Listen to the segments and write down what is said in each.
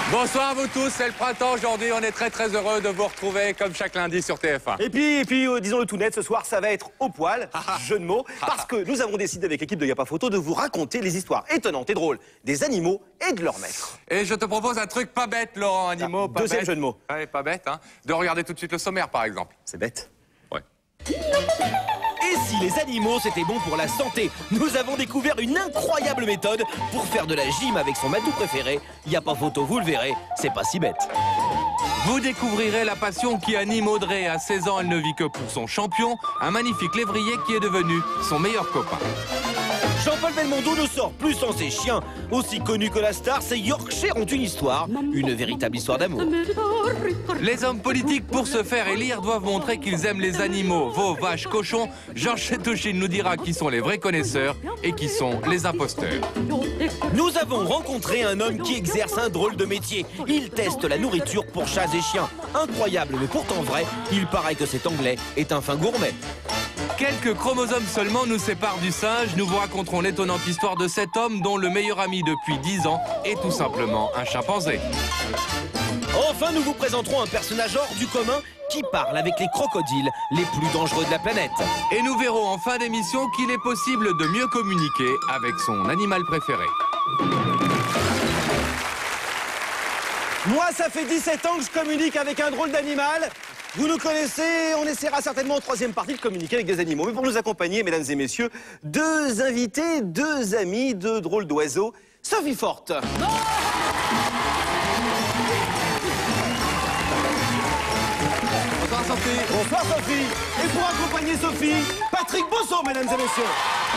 Bonsoir à vous tous, c'est le printemps aujourd'hui, on est très heureux de vous retrouver comme chaque lundi sur TF1. Et puis disons-le tout net, ce soir ça va être au poil, jeu de mots, parce que nous avons décidé avec l'équipe de Y'a pas photo de vous raconter les histoires étonnantes et drôles des animaux et de leurs maîtres. Et je te propose un truc pas bête, Laurent, animaux, pas deuxième bête. jeu de mots. Ouais, pas bête, hein. De regarder tout de suite le sommaire, par exemple. C'est bête. Ouais. Et si les animaux c'était bon pour la santé? Nous avons découvert une incroyable méthode pour faire de la gym avec son matou préféré. Y a pas photo, vous le verrez, c'est pas si bête. Vous découvrirez la passion qui anime Audrey. À 16 ans, elle ne vit que pour son champion, un magnifique lévrier qui est devenu son meilleur copain. Jean-Paul Belmondo ne sort plus sans ses chiens. Aussi connus que la star, ces Yorkshire ont une histoire, une véritable histoire d'amour. Les hommes politiques, pour se faire élire, doivent montrer qu'ils aiment les animaux, veaux, vaches, cochons. Georges Chetouchine nous dira qui sont les vrais connaisseurs et qui sont les imposteurs. Nous avons rencontré un homme qui exerce un drôle de métier. Il teste la nourriture pour chats et chiens. Incroyable, mais pourtant vrai, il paraît que cet Anglais est un fin gourmet. Quelques chromosomes seulement nous séparent du singe. Nous vous raconterons l'étonnante histoire de cet homme dont le meilleur ami depuis 10 ans est tout simplement un chimpanzé. Enfin, nous vous présenterons un personnage hors du commun qui parle avec les crocodiles les plus dangereux de la planète. Et nous verrons en fin d'émission qu'il est possible de mieux communiquer avec son animal préféré. Moi, ça fait 17 ans que je communique avec un drôle d'animal. Vous nous connaissez, on essaiera certainement en troisième partie de communiquer avec des animaux. Mais pour nous accompagner, mesdames et messieurs, deux invités, deux amis, deux drôles d'oiseaux. Sophie Forte. Bonsoir Sophie. Bonsoir Sophie. Et pour accompagner Sophie, Patrick Bosso, mesdames et messieurs.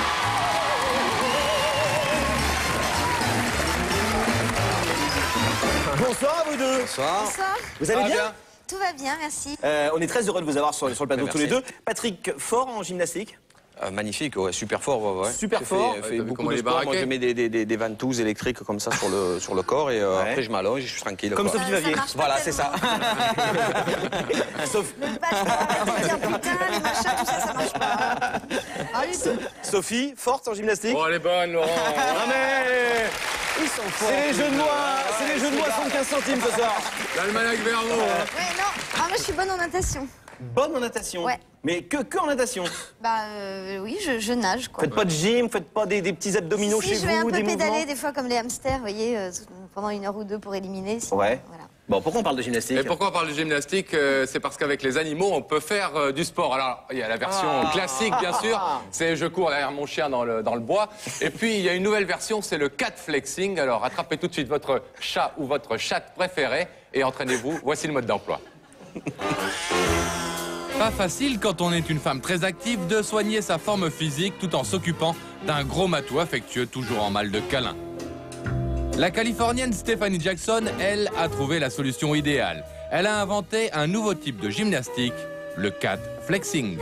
Bonsoir à vous deux. Bonsoir. Vous allez bien? Tout va bien, merci. On est très heureux de vous avoir sur le plateau tous les deux. Merci. Patrick, fort en gymnastique? Magnifique, ouais, super fort. Ouais. Super fort. J'ai fait T'as vu beaucoup comment de il est sport. Moi, baraqué je mets des ventouses électriques comme ça sur le corps et après je m'allonge et je suis tranquille. Comme quoi. Sophie Vavier. Voilà, c'est ça. Sauf... Le patch, arrêtez de dire putain, les machins, tout ça, ça marche pas. Ah, du tout. Sophie, forte en gymnastique? Oh, elle est bonne, Laurent. Ah mais... Ils sont forts. C'est les jeux de mois, c'est les jeux de mois 75 centimes ce soir. L'almanach Verneau. Ouais, non. Ah, moi, je suis bonne en natation. Bonne en natation. Ouais. Mais que en natation. Bah, oui, je nage, quoi. Faites pas de gym, faites pas des petits abdominaux Si, chez je vais un vous, peu des pédaler mouvements. des fois comme les hamsters, vous voyez, pendant 1 heure ou 2 pour éliminer. Sinon, Ouais. Voilà. Bon, pourquoi on parle de gymnastique? Et pourquoi on parle de gymnastique? C'est parce qu'avec les animaux, on peut faire du sport. Alors, il y a la version classique, bien sûr. C'est je cours derrière mon chien dans le bois. Et puis, il y a une nouvelle version, c'est le cat flexing. Alors, attrapez tout de suite votre chat ou votre chatte préférée et entraînez-vous. Voici le mode d'emploi. Pas facile quand on est une femme très active de soigner sa forme physique tout en s'occupant d'un gros matou affectueux toujours en mal de câlin. La Californienne Stephanie Jackson, elle, a trouvé la solution idéale. Elle a inventé un nouveau type de gymnastique, le cat flexing.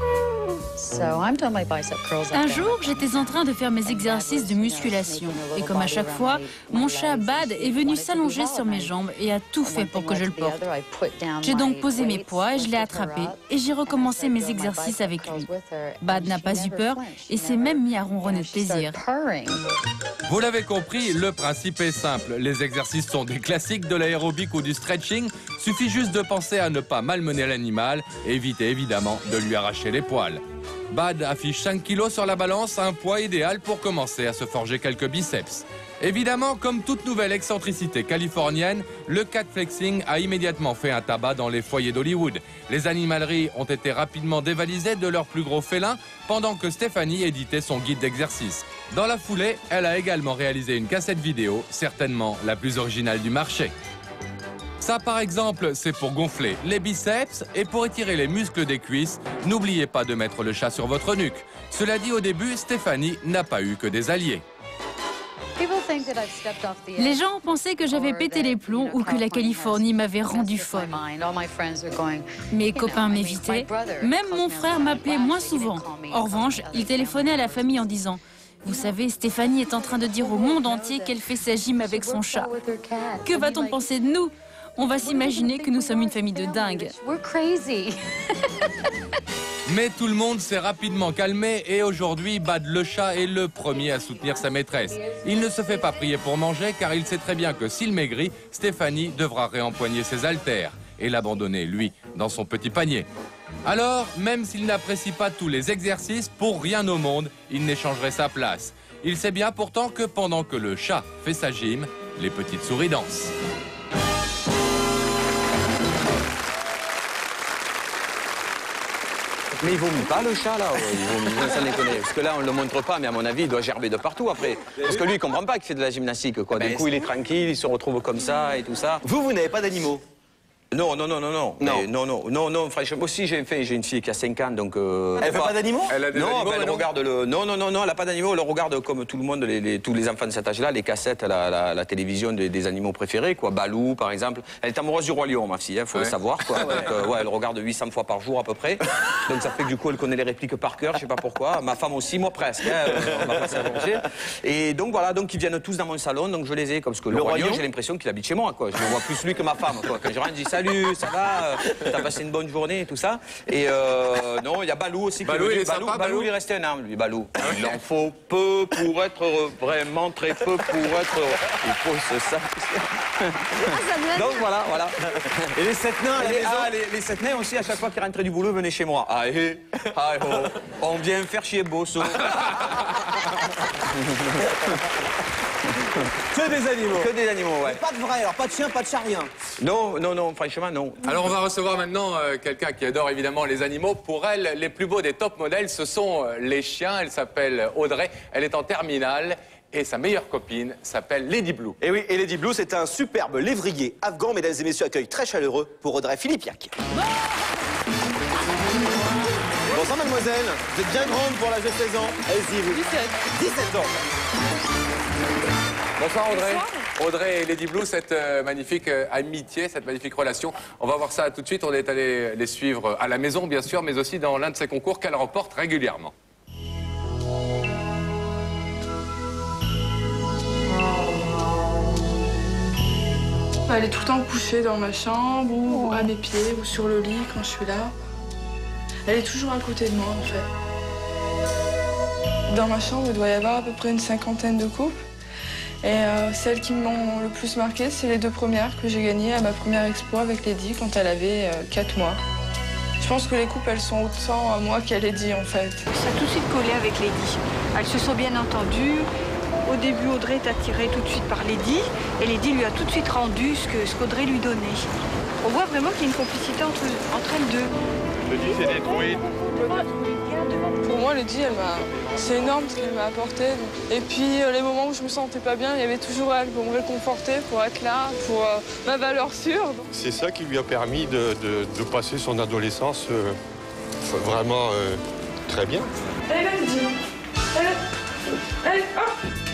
Un jour, j'étais en train de faire mes exercices de musculation. Et comme à chaque fois, mon chat Bad est venu s'allonger sur mes jambes et a tout fait pour que je le porte. J'ai donc posé mes poids et je l'ai attrapé. Et j'ai recommencé mes exercices avec lui. Bad n'a pas eu peur et s'est même mis à ronronner de plaisir. Vous l'avez compris, le principe est simple. Les exercices sont des classiques de l'aérobic ou du stretching. Suffit juste de penser à ne pas malmener l'animal et éviter évidemment de lui arracher les poils. Bad affiche 5 kilos sur la balance, un poids idéal pour commencer à se forger quelques biceps. Évidemment, comme toute nouvelle excentricité californienne, le cat flexing a immédiatement fait un tabac dans les foyers d'Hollywood. Les animaleries ont été rapidement dévalisées de leurs plus gros félins pendant que Stéphanie éditait son guide d'exercice. Dans la foulée, elle a également réalisé une cassette vidéo, certainement la plus originale du marché. Ça, par exemple, c'est pour gonfler les biceps et pour étirer les muscles des cuisses. N'oubliez pas de mettre le chat sur votre nuque. Cela dit, au début, Stéphanie n'a pas eu que des alliés. Les gens ont pensé que j'avais pété les plombs ou que la Californie m'avait rendu folle. Mes copains m'évitaient. Même mon frère m'appelait moins souvent. En revanche, il téléphonait à la famille en disant « Vous savez, Stéphanie est en train de dire au monde entier qu'elle fait sa gym avec son chat. Que va-t-on penser de nous ? On va s'imaginer que nous sommes une famille de dingues. Mais tout le monde s'est rapidement calmé et aujourd'hui, Bad le chat est le premier à soutenir sa maîtresse. Il ne se fait pas prier pour manger car il sait très bien que s'il maigrit, Stéphanie devra réempoigner ses haltères et l'abandonner, lui, dans son petit panier. Alors, même s'il n'apprécie pas tous les exercices, pour rien au monde, il n'échangerait sa place. Il sait bien pourtant que pendant que le chat fait sa gym, les petites souris dansent. Mais il vomit pas le chat là, il vomit, ça déconne. Parce que là on le montre pas, mais à mon avis il doit gerber de partout après. Parce que lui il comprend pas qu'il fait de la gymnastique quoi. Du coup il est tranquille, il se retrouve comme ça et tout ça. Vous n'avez pas d'animaux? Non, franchement, aussi j'ai une fille qui a 5 ans, donc... Elle fait pas d'animaux? Elle a des animaux, elle regarde le... Non, elle n'a pas d'animaux, elle regarde comme tout le monde, tous les enfants de cet âge-là, les cassettes, la télévision des animaux préférés, quoi. Balou, par exemple. Elle est amoureuse du Roi Lion, ma fille, faut le savoir, quoi. Donc, elle regarde 800 fois par jour, à peu près. Donc ça fait que du coup, elle connaît les répliques par cœur, je sais pas pourquoi. Ma femme aussi, moi presque, hein, on va pas s'arranger. Et donc voilà, donc ils viennent tous dans mon salon, donc je les ai, parce que le Roi Lion, j'ai l'impression qu'il habite chez moi, quoi. Je le vois plus lui que ma femme, quoi. Quand je rentre, je dis salut, ça va, t'as passé une bonne journée et tout ça. Et non, il y a Balou aussi. Balou, il est sympa, Balou, il est resté un an, lui, Balou. Il en faut peu pour être heureux, vraiment très peu pour être heureux. Il faut se sacrifier. Donc voilà. Et les 7 nains à la maison? Les 7 nains aussi, à chaque fois qu'ils rentraient du boulot, venaient chez moi. On vient faire chier Bosso. Que des animaux? Que des animaux, ouais. Mais pas de vrai, alors pas de chien, pas de chat, rien? Non, franchement, non. Alors on va recevoir maintenant quelqu'un qui adore évidemment les animaux. Pour elle, les plus beaux des top modèles, ce sont les chiens. Elle s'appelle Audrey, elle est en terminale et sa meilleure copine s'appelle Lady Blue. Et oui, et Lady Blue, c'est un superbe lévrier afghan. Mesdames et messieurs, accueil très chaleureux pour Audrey Philippiac. Bonsoir mademoiselle, vous êtes bien grande pour l'âge de 16 ans. Allez-y, vous. 17 ans. Bonsoir Audrey. Audrey et Lady Blue, cette magnifique amitié, cette magnifique relation. On va voir ça tout de suite. On est allé les suivre à la maison, bien sûr, mais aussi dans l'un de ces concours qu'elle remporte régulièrement. Elle est tout le temps couchée dans ma chambre ou à mes pieds ou sur le lit quand je suis là. Elle est toujours à côté de moi en fait. Dans ma chambre, il doit y avoir à peu près une 50aine de coupes. Et celles qui m'ont le plus marqué, c'est les 2 premières que j'ai gagnées à ma première expo avec Lady quand elle avait 4 mois. Je pense que les coupes, elles sont autant à moi qu'à Lady en fait. Ça a tout de suite collé avec Lady. Elles se sont bien entendues. Au début, Audrey est attirée tout de suite par Lady. Et Lady lui a tout de suite rendu ce qu'Audrey lui donnait. On voit vraiment qu'il y a une complicité entre elles deux. Lady, c'est des druides. Pour moi, Lady, c'est énorme ce qu'elle m'a apporté. Et puis, les moments où je me sentais pas bien, il y avait toujours elle pour me réconforter, pour être là, pour ma valeur sûre. C'est ça qui lui a permis de passer son adolescence vraiment très bien. Allez, Lady. Allez, hop.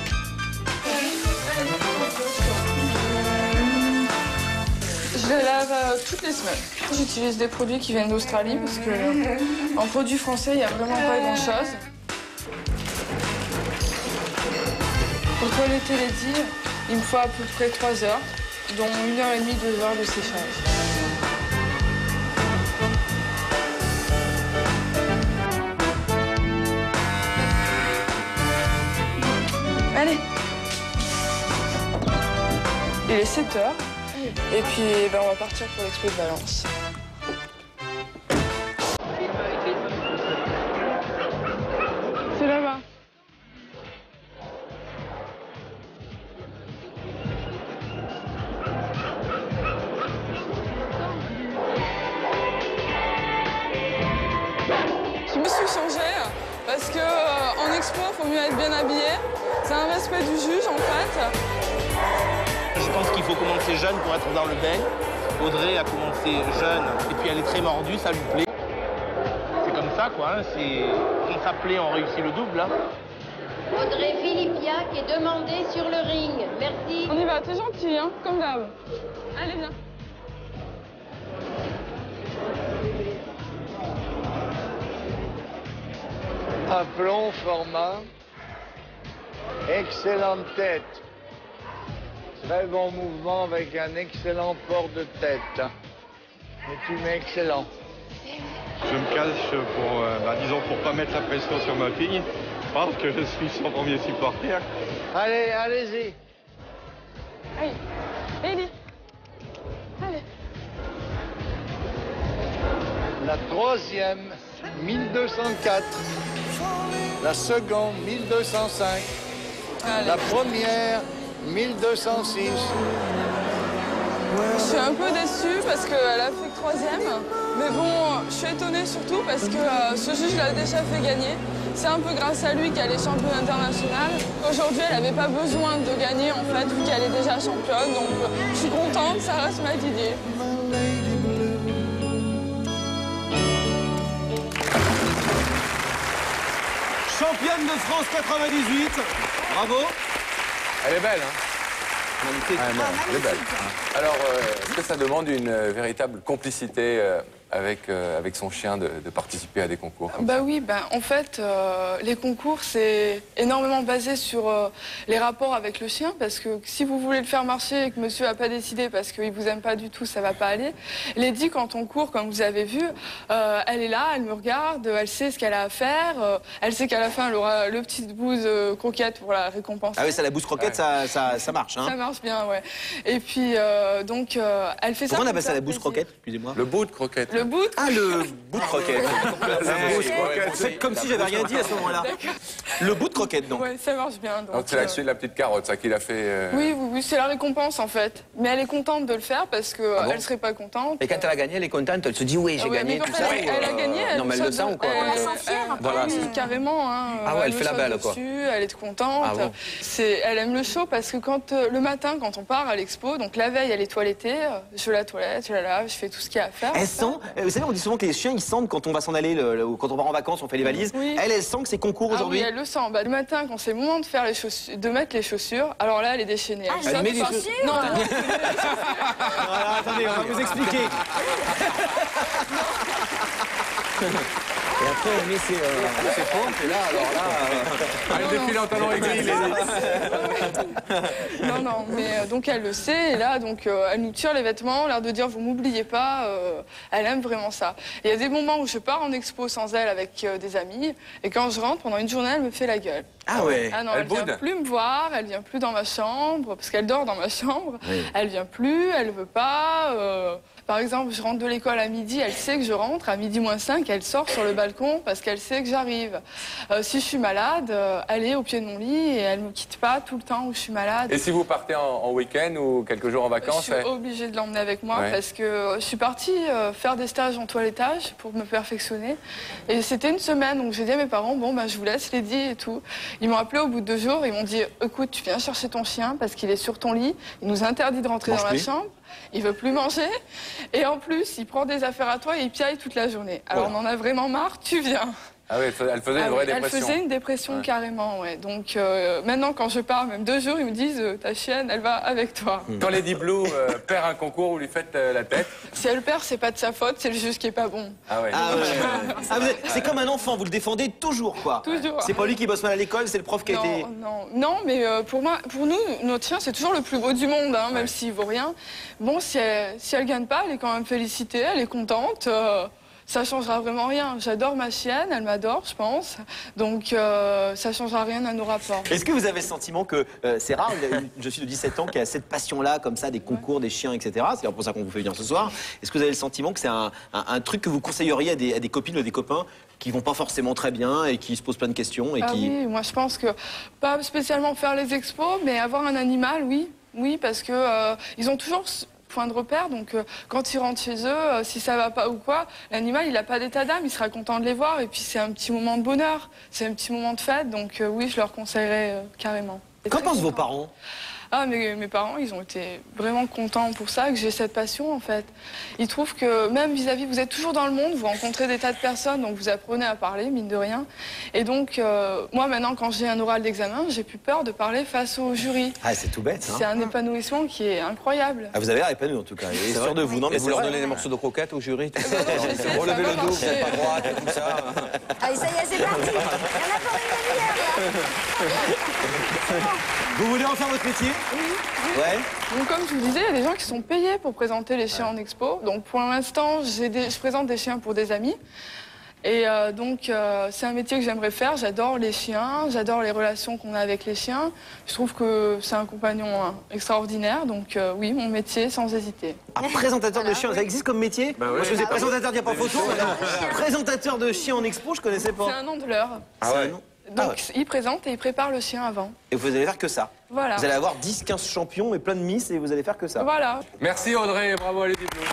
Je les lave toutes les semaines. J'utilise des produits qui viennent d'Australie parce que en produits français, il n'y a vraiment pas grand-chose. Pour toiletter Lady, il me faut à peu près 3 heures, dont 1h30, 2 heures de séchage. Allez. Il est 7 heures. Et puis, on va partir pour l'expo de Valence. C'est là-bas. Je me suis changée parce que en expo, il faut mieux être bien habillé. C'est un respect du juge, en fait. Je pense qu'il faut commencer jeune pour être dans le bain. Audrey a commencé jeune et puis elle est très mordue, ça lui plaît. C'est comme ça quoi, hein, quand ça plaît, on réussit le double. Hein. Audrey Philippiac est demandée sur le ring. Merci. On y va, t'es gentil, hein, comme d'hab. Allez, viens. Aplomb, format. Excellente tête. Très bon mouvement avec un excellent port de tête. Et tu mets excellent. Je me cache pour, disons, pour pas mettre la pression sur ma fille, parce que je suis son premier supporter. Allez, allez-y. Allez, Ellie. Allez. La troisième, 1204. La seconde, 1205. Allez. La première, 1206. Je suis un peu déçue parce qu'elle a fait que troisième. Mais bon, je suis étonnée surtout parce que ce juge l'a déjà fait gagner. C'est un peu grâce à lui qu'elle est championne internationale. Aujourd'hui, elle n'avait pas besoin de gagner en fait, vu qu'elle est déjà championne. Donc je suis contente, ça reste ma Didier. Championne de France 98. Bravo. Elle est belle, hein? Magnifique. Elle est belle. Alors, est-ce que ça demande une véritable complicité avec son chien de participer à des concours comme ça? Oui, en fait, les concours, c'est énormément basé sur les rapports avec le chien, parce que si vous voulez le faire marcher et que monsieur n'a pas décidé parce qu'il vous aime pas du tout, ça va pas aller. Lady, quand on court, comme vous avez vu, elle est là, elle me regarde, elle sait ce qu'elle a à faire, elle sait qu'à la fin, elle aura le petit bouse croquette pour la récompenser. Ah oui, ça, la bouse croquette, ça marche, hein? Ça marche bien, ouais. Et puis, donc, elle fait ça. Pourquoi on appelle ça la bouse croquette, excusez-moi? Le bout de croquette. Le bout. Ah, le bout de croquette. C'est comme si j'avais rien dit à ce moment-là. Le bout de croquette, donc. Ouais, ça marche bien. Donc c'est là-dessus de la petite carotte, ça qu'il a fait. Oui, c'est la récompense en fait. Mais elle est contente de le faire parce qu'elle ne serait pas contente. Et quand elle a gagné, elle est contente, elle se dit oui, j'ai gagné, tout ça. Elle a gagné. Non, mais elle le sent ou quoi? Elle sent fière. Voilà, carrément. Hein, ah ouais, elle fait la belle, quoi. Elle est contente. Ah bon. Elle aime le show parce que le matin, quand on part à l'expo, donc la veille, elle est toilettée, je la toilette, je la lave, je fais tout ce qu'il y a à faire. Elle sent, vous savez, on dit souvent que les chiens, ils sentent quand on va s'en aller, quand on va en vacances, on fait les valises. Oui. Elle sent que c'est concours aujourd'hui. Oui, elle le sent. Le matin, quand c'est le moment de faire les chaussures, de mettre les chaussures, alors là, elle est déchaînée. Elle met les chaussures. Non, voilà, attendez, on va vous expliquer. Et après, elle met ses pompes, et là, alors là... Elle défile en talons aiguilles. Non, mais donc elle le sait, et là, donc elle nous tire les vêtements, l'air de dire, vous m'oubliez pas, elle aime vraiment ça. Il y a des moments où je pars en expo sans elle avec des amis, et quand je rentre, pendant une journée, elle me fait la gueule. Ah ouais. Ah non, elle vient plus me voir, elle vient plus dans ma chambre, parce qu'elle dort dans ma chambre. Oui. Elle vient plus, elle veut pas... Par exemple, je rentre de l'école à midi, elle sait que je rentre. À midi moins 5, elle sort sur le balcon parce qu'elle sait que j'arrive. Si je suis malade, elle est au pied de mon lit et elle ne me quitte pas tout le temps où je suis malade. Et si vous partez en week-end ou quelques jours en vacances? Je suis obligée de l'emmener avec moi parce que je suis partie faire des stages en toilettage pour me perfectionner. Et c'était une semaine, donc j'ai dit à mes parents, bon, je vous laisse Lady et tout. Ils m'ont appelé au bout de 2 jours, ils m'ont dit, écoute, tu viens chercher ton chien parce qu'il est sur ton lit. Il nous interdit de rentrer dans la chambre. Il veut plus manger et en plus il prend des affaires à toi et il piaille toute la journée. Alors on en a vraiment marre, tu viens. Ah oui, elle faisait une vraie dépression. Elle faisait une dépression carrément, ouais. Donc maintenant quand je pars, même 2 jours, ils me disent ta chienne, elle va avec toi. Quand Lady Blue perd un concours, vous lui faites la tête? Si elle perd, c'est pas de sa faute, c'est le juge qui est pas bon. Ah ouais. C'est comme un enfant, vous le défendez toujours, quoi. Toujours. C'est pas lui qui bosse mal à l'école, c'est le prof qui a été... Non, mais pour nous, notre chien, c'est toujours le plus beau du monde, hein, même s'il vaut rien. Bon, si elle gagne pas, elle est quand même félicitée, elle est contente. Ça changera vraiment rien. J'adore ma chienne, elle m'adore, je pense. Donc, ça changera rien à nos rapports. Est-ce que vous avez le sentiment que c'est rare, je suis de 17 ans, qui a cette passion-là, comme ça, des concours, des chiens, etc. C'est pour ça qu'on vous fait venir ce soir. Est-ce que vous avez le sentiment que c'est un truc que vous conseilleriez à des copines ou des copains qui vont pas forcément très bien et qui se posent plein de questions et qui... Oui, moi je pense que, pas spécialement faire les expos, mais avoir un animal, oui. Oui, parce que ils ont toujours... point de repère, donc quand ils rentrent chez eux, si ça va pas ou quoi, l'animal il n'a pas d'état d'âme, il sera content de les voir et puis c'est un petit moment de bonheur, c'est un petit moment de fête, donc oui, je leur conseillerais carrément. Qu'en pensent vos parents? Ah, mes parents, ils ont été vraiment contents pour ça, que j'ai cette passion en fait. Ils trouvent que même vis-à-vis, vous êtes toujours dans le monde, vous rencontrez des tas de personnes, donc vous apprenez à parler, mine de rien. Et donc, moi maintenant, quand j'ai un oral d'examen, j'ai plus peur de parler face au jury. Ah, c'est tout bête, hein. C'est un épanouissement qui est incroyable. Ah, vous avez l'air épanoui en tout cas, et sûr de vous. Non, mais vous leur donnez des morceaux de croquettes au jury, tout ça. Relevez le dos, vous n'êtes pas droite et tout ça. Allez, ça y est, c'est parti. Il y en a pour une demi-heure, là. Vous voulez en faire votre métier? Ouais. Donc comme je vous disais, il y a des gens qui sont payés pour présenter les chiens en expo. Donc pour l'instant, je présente des chiens pour des amis. Et c'est un métier que j'aimerais faire. J'adore les chiens, j'adore les relations qu'on a avec les chiens. Je trouve que c'est un compagnon extraordinaire. Donc oui, mon métier, sans hésiter. Ah, présentateur de chiens, ça existe comme métier? Moi, je faisais présentateur, il n'y a pas photo. Présentateur de chiens en expo, je connaissais pas. C'est un nom de l'heure. Ah ouais. Donc il présente et il prépare le chien avant. Et vous allez faire que ça. Voilà. Vous allez avoir 10-15 champions et plein de miss et vous allez faire que ça. Voilà. Merci Audrey, et bravo à Lady Blue.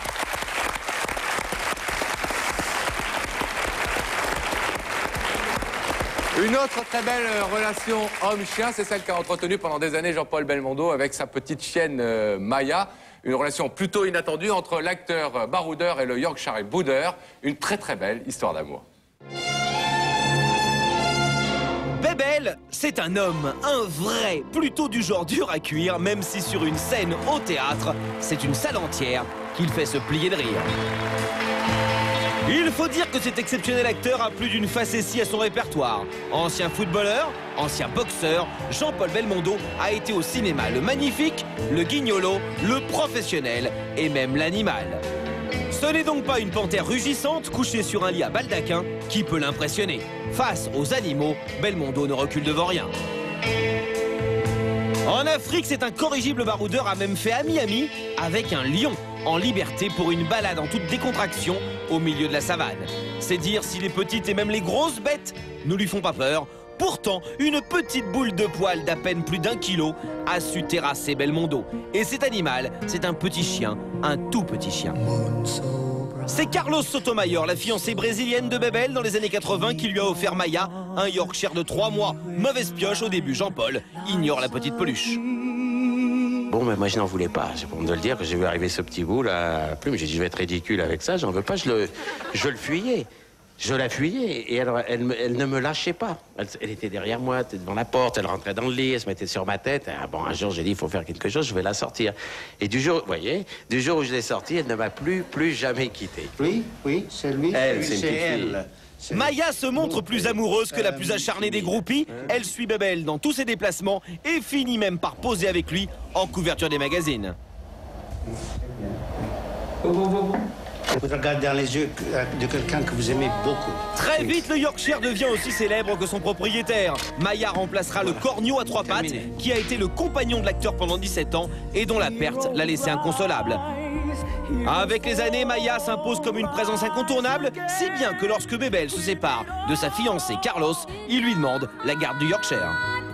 Une autre très belle relation homme-chien, c'est celle qu'a entretenue pendant des années Jean-Paul Belmondo avec sa petite chienne Maya. Une relation plutôt inattendue entre l'acteur baroudeur et le Yorkshire Boudeur. Une très très belle histoire d'amour. Bébel, c'est un homme, un vrai, plutôt du genre dur à cuire, même si sur une scène au théâtre, c'est une salle entière qu'il fait se plier de rire. Il faut dire que cet exceptionnel acteur a plus d'une facétie à son répertoire. Ancien footballeur, ancien boxeur, Jean-Paul Belmondo a été au cinéma le magnifique, le guignolo, le professionnel et même l'animal. Ce n'est donc pas une panthère rugissante couchée sur un lit à baldaquin qui peut l'impressionner. Face aux animaux, Belmondo ne recule devant rien. En Afrique, c'est un corrigible baroudeur a même fait ami-ami avec un lion en liberté pour une balade en toute décontraction au milieu de la savane. C'est dire si les petites et même les grosses bêtes ne lui font pas peur. Pourtant, une petite boule de poil d'à peine plus d'1 kilo a su terrasser Belmondo. Et cet animal, c'est un petit chien, un tout petit chien. C'est Carlos Sotomayor, la fiancée brésilienne de Bébel dans les années 80 qui lui a offert Maya, un Yorkshire de 3 mois. Mauvaise pioche au début, Jean-Paul ignore la petite peluche. Bon, mais moi, je n'en voulais pas. C'est pour me le dire que j'ai vu arriver ce petit bout, là, plume. J'ai dit, je vais être ridicule avec ça, j'en veux pas, je le fuyais. Je la fuyais, et alors, elle ne me lâchait pas. Elle était derrière moi, devant la porte, elle rentrait dans le lit, elle se mettait sur ma tête. Ah, bon, un jour, j'ai dit, il faut faire quelque chose, je vais la sortir. Et du jour, vous voyez, du jour où je l'ai sortie, elle ne m'a plus jamais quitté. Oui, c'est lui, c'est elle. Maya se montre plus amoureuse que la plus acharnée des groupies. Elle suit Bébel dans tous ses déplacements et finit même par poser avec lui en couverture des magazines. Vous regardez dans les yeux de quelqu'un que vous aimez beaucoup. Très vite, le Yorkshire devient aussi célèbre que son propriétaire. Maya remplacera le corneau à 3 pattes, qui a été le compagnon de l'acteur pendant 17 ans et dont la perte l'a laissé inconsolable. Avec les années, Maya s'impose comme une présence incontournable, si bien que lorsque Bébel se sépare de sa fiancée Carlos, il lui demande la garde du Yorkshire.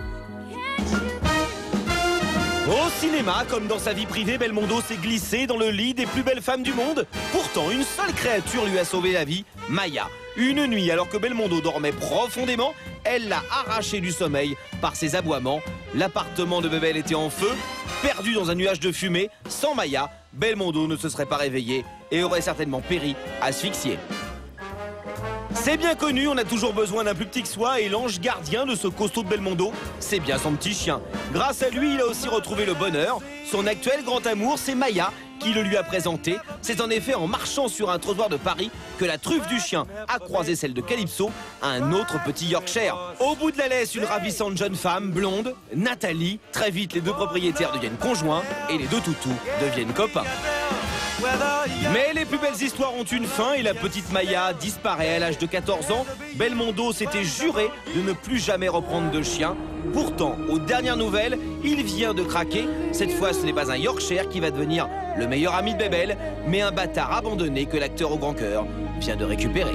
Au cinéma, comme dans sa vie privée, Belmondo s'est glissé dans le lit des plus belles femmes du monde. Pourtant, une seule créature lui a sauvé la vie, Maya. Une nuit, alors que Belmondo dormait profondément, elle l'a arraché du sommeil par ses aboiements. L'appartement de Bébel était en feu, perdu dans un nuage de fumée. Sans Maya, Belmondo ne se serait pas réveillé et aurait certainement péri asphyxié. C'est bien connu, on a toujours besoin d'un plus petit que soi et l'ange gardien de ce costaud de Belmondo, c'est bien son petit chien. Grâce à lui, il a aussi retrouvé le bonheur. Son actuel grand amour, c'est Maya, qui le lui a présenté. C'est en effet en marchant sur un trottoir de Paris que la truffe du chien a croisé celle de Calypso, un autre petit Yorkshire. Au bout de la laisse, une ravissante jeune femme, blonde, Nathalie. Très vite, les deux propriétaires deviennent conjoints et les deux toutous deviennent copains. Mais les plus belles histoires ont une fin et la petite Maya disparaît à l'âge de 14 ans. Belmondo s'était juré de ne plus jamais reprendre de chien. Pourtant, aux dernières nouvelles, il vient de craquer. Cette fois, ce n'est pas un Yorkshire qui va devenir le meilleur ami de Bébel, mais un bâtard abandonné que l'acteur au grand cœur vient de récupérer.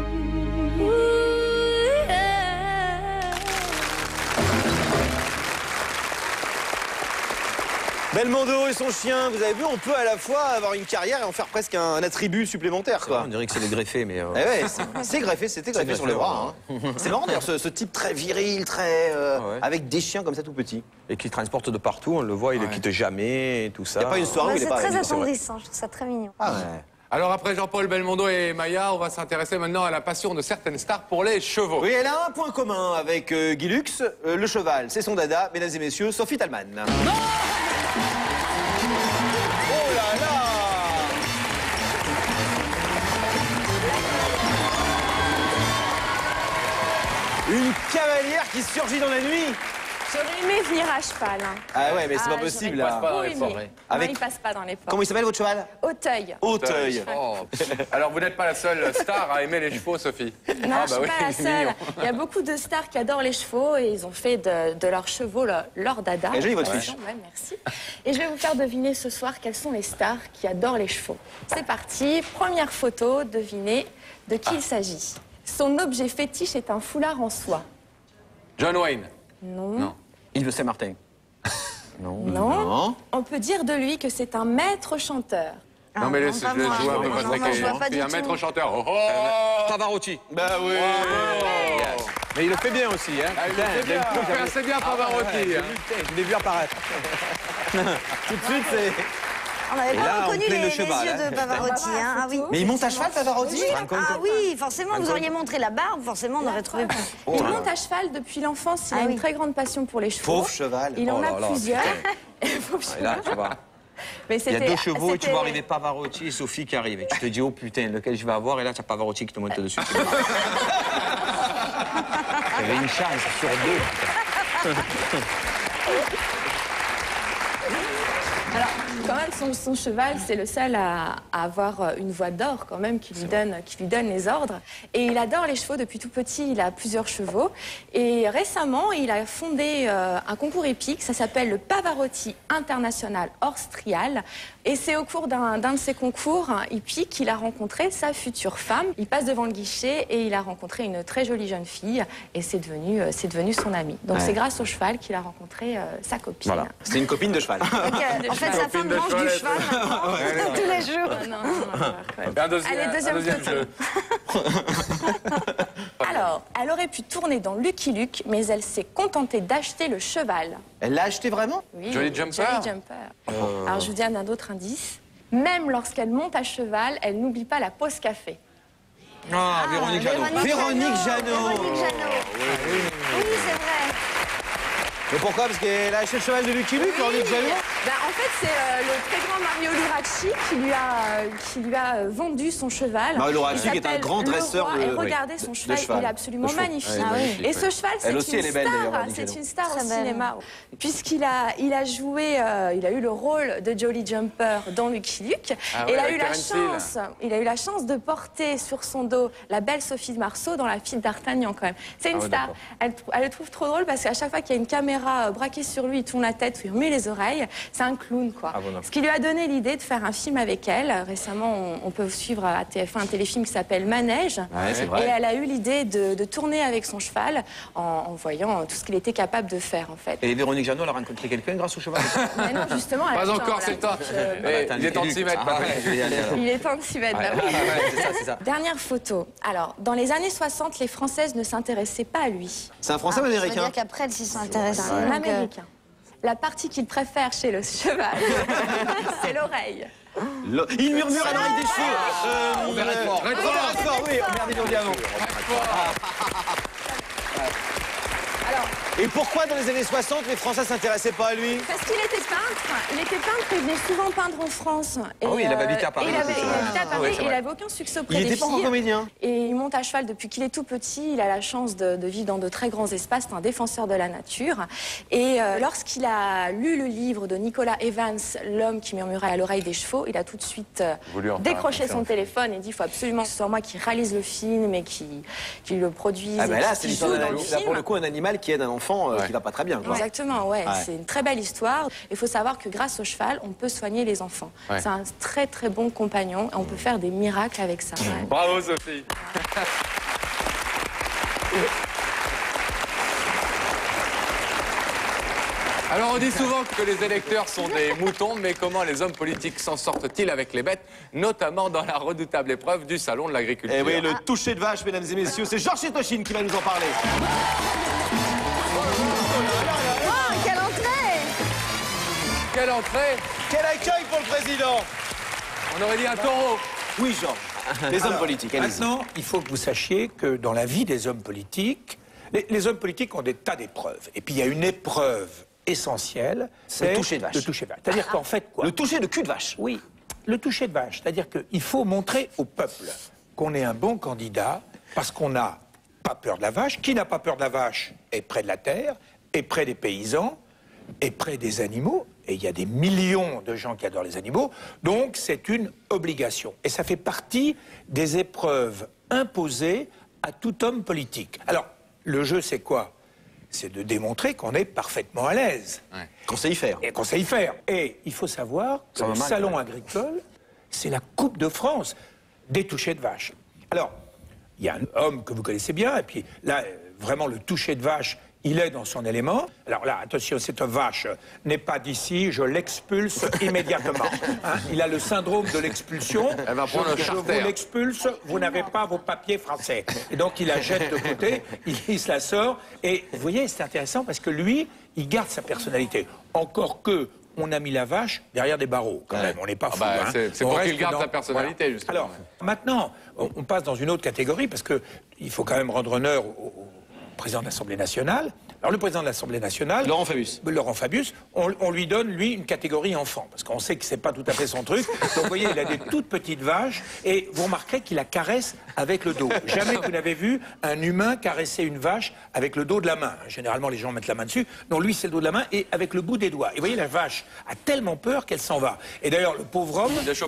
Belmondo et son chien, vous avez vu, on peut à la fois avoir une carrière et en faire presque un attribut supplémentaire, quoi. On dirait que c'est le greffé, mais... Eh ouais, c'était greffé sur le bras. Hein. C'est marrant d'ailleurs, ce type très viril, très avec des chiens comme ça tout petits. Et qui transporte de partout, on le voit, il ne quitte jamais, et tout ça. Il n'y a pas une soirée où il est pas... C'est très attendrissant, je trouve ça très mignon. Ah ouais. Alors après Jean-Paul Belmondo et Maya, on va s'intéresser maintenant à la passion de certaines stars pour les chevaux. Oui, elle a un point commun avec Guy Lux, le cheval, c'est son dada, mesdames et messieurs, Sophie Talman. Non, oh là là! Une cavalière qui surgit dans la nuit. J'aurais aimé venir à cheval. Hein. Ah ouais, mais c'est pas possible là. Avec... Non, il passe pas dans les ports. Comment il s'appelle votre cheval? Auteuil. Auteuil. Oh. Alors vous n'êtes pas la seule star à aimer les chevaux, Sophie. Non, je suis pas la seule. Il y a beaucoup de stars qui adorent les chevaux et ils ont fait de leurs chevaux leur dada. Et jolie votre fiche. Ouais, merci. Et je vais vous faire deviner ce soir quelles sont les stars qui adorent les chevaux. C'est parti. Première photo, devinez de qui il s'agit. Son objet fétiche est un foulard en soie. John Wayne. Non. Yves de Saint-Martin. Non. On peut dire de lui que c'est un maître chanteur. Non, mais laissez, je joue un peu votre un maître chanteur. Oh, oh Pavarotti. Bah oui. Mais il le fait bien aussi, hein. Il fait assez bien Pavarotti. Je l'ai vu apparaître. Tout de suite, c'est... On n'avait pas reconnu les cheval, yeux de Pavarotti. Hein. Ah, oui. Mais il monte à cheval, Pavarotti? Ah oui, forcément, vous auriez montré la barbe, forcément, on aurait trouvé plus. Il monte à cheval depuis l'enfance, il a une très grande passion pour les chevaux. Pauvre cheval. Il en a plusieurs. Et là, tu vois. Mais il y a 2 chevaux et tu vois arriver Pavarotti et Sophie qui arrivent. Et tu te dis, oh putain, lequel je vais avoir? Et là, tu as Pavarotti qui te monte dessus. Tu avais une chance sur 2. Alors, quand même, son cheval, c'est le seul à avoir une voix d'or, quand même, qui lui donne les ordres. Et il adore les chevaux depuis tout petit, il a plusieurs chevaux. Et récemment, il a fondé un concours épique, ça s'appelle le Pavarotti International Horse Trial. Et c'est au cours d'un de ces concours hippiques qu'il a rencontré sa future femme. Il passe devant le guichet et il a rencontré une très jolie jeune fille. Et c'est devenu son amie. Donc c'est grâce au cheval qu'il a rencontré sa copine. Voilà. C'était une copine de cheval. En fait, sa femme mange du cheval tous les jours. Allez, deuxième photo. Alors, elle aurait pu tourner dans Lucky Luke, mais elle s'est contentée d'acheter le cheval. Elle l'a acheté vraiment? Oui, Jolly Jumper. Jolly Jumper. Alors, je vous dis un autre indice. Même lorsqu'elle monte à cheval, elle n'oublie pas la pause café. Ah, Véronique Jeannot. Véronique Jeannot. Oui, c'est vrai. Mais pourquoi? Parce qu'elle a acheté le cheval de Lucky Luke, Véronique Jeannot? En fait, c'est le très grand Mario Luracci qui lui a vendu son cheval. Mario Luracci qui est un grand dresseur de... Et regardez son cheval, il est absolument magnifique. Ouais, et ce cheval, c'est une star au cinéma. Puisqu'il a joué, il a eu le rôle de Jolly Jumper dans Lucky Luke. Et il a eu la chance de porter sur son dos la belle Sophie Marceau dans La Fille d'Artagnan quand même. C'est une star. Elle le trouve trop drôle parce qu'à chaque fois qu'il y a une caméra braquée sur lui, il tourne la tête, il remet les oreilles. C'est un clown, quoi. Ce qui lui a donné l'idée de faire un film avec elle. Récemment, on peut suivre à TF1 un téléfilm qui s'appelle Manège. Et elle a eu l'idée de tourner avec son cheval en voyant tout ce qu'il était capable de faire, en fait. Et Véronique Jeannot, elle a rencontré quelqu'un grâce au cheval? Mais non, justement. Pas encore, c'est temps. Il est temps de s'y mettre. Il est temps de s'y mettre. C'est ça. Dernière photo. Alors, dans les années 60, les Françaises ne s'intéressaient pas à lui. C'est un Français ou américain? Ça veut dire qu'après, elles s'y sont intéressées. C'est un Américain. La partie qu'il préfère chez le cheval, c'est l'oreille. Il murmure à l'oreille des chevaux. Redford, oui, merde, ils l'ont dit avant. Alors, et pourquoi dans les années 60, les Français s'intéressaient pas à lui? Parce qu'il était peintre. Il était peintre et il venait souvent peindre en France. Et, oui, il avait habité à Paris. Il avait habité à Paris et il n'avait aucun succès auprès des filles. Il était pas encore comédien. Et il monte à cheval depuis qu'il est tout petit. Il a la chance de vivre dans de très grands espaces. C'est un défenseur de la nature. Et lorsqu'il a lu le livre de Nicolas Evans, L'homme qui murmurait à l'oreille des chevaux, il a tout de suite décroché son téléphone et dit il faut absolument que ce soit moi qui réalise le film et qui le produise. Ah ben là, c'est l'histoire pour le coup un animal qui aide un enfant qui va pas très bien. Quoi. Exactement, ouais. C'est une très belle histoire. Il faut savoir que grâce au cheval, on peut soigner les enfants. C'est un très très bon compagnon et on peut faire des miracles avec ça. Bravo Sophie. Alors on dit souvent que les électeurs sont des moutons, mais comment les hommes politiques s'en sortent-ils avec les bêtes, notamment dans la redoutable épreuve du salon de l'agriculture? Eh oui, le toucher de vache, mesdames et messieurs, c'est Georges Chétochine qui va nous en parler. Oh, quelle entrée! Quelle entrée! Quel accueil pour le président! On aurait dit un taureau. Oui, Georges. Les hommes politiques, allez-y. Maintenant, il faut que vous sachiez que dans la vie des hommes politiques, les hommes politiques ont des tas d'épreuves. Et puis il y a une épreuve essentielle, c'est le toucher de vache. Le toucher de vache. C'est-à-dire qu'en fait, quoi? Le toucher de cul de vache. Oui, le toucher de vache. C'est-à-dire qu'il faut montrer au peuple qu'on est un bon candidat parce qu'on n'a pas peur de la vache. Qui n'a pas peur de la vache est près de la terre. est près des paysans, est près des animaux, et il y a des millions de gens qui adorent les animaux, donc c'est une obligation. Et ça fait partie des épreuves imposées à tout homme politique. Alors, le jeu, c'est quoi? C'est de démontrer qu'on est parfaitement à l'aise. Ouais. Qu'on sait y faire. Et qu'on sait y faire. Et il faut savoir que le salon agricole, c'est la Coupe de France des touchés de vache. Alors, il y a un homme que vous connaissez bien, et puis là, vraiment, le toucher de vache, il est dans son élément. Alors là, attention, cette vache n'est pas d'ici, je l'expulse immédiatement. Hein, il a le syndrome de l'expulsion. Elle va prendre je vous l'expulse, vous n'avez pas vos papiers français. Et donc il la jette de côté, il se la sort. Et vous voyez, c'est intéressant parce que lui, il garde sa personnalité. Encore que on a mis la vache derrière des barreaux, quand même. On n'est pas fou. Bah, c'est pour qu'il garde sa personnalité, voilà. justement. Alors, maintenant, on passe dans une autre catégorie parce qu'il faut quand même rendre honneur au président de l'Assemblée nationale. Alors le président de l'Assemblée nationale, Laurent Fabius, on lui donne, lui, une catégorie enfant, parce qu'on sait que c'est pas tout à fait son truc. Donc vous voyez, il a des toutes petites vaches, et vous remarquerez qu'il la caresse avec le dos. Jamais vous n'avez vu un humain caresser une vache avec le dos de la main. Généralement, les gens mettent la main dessus. Non, lui, c'est le dos de la main, et avec le bout des doigts. Et vous voyez, la vache a tellement peur qu'elle s'en va. Et d'ailleurs, le pauvre homme,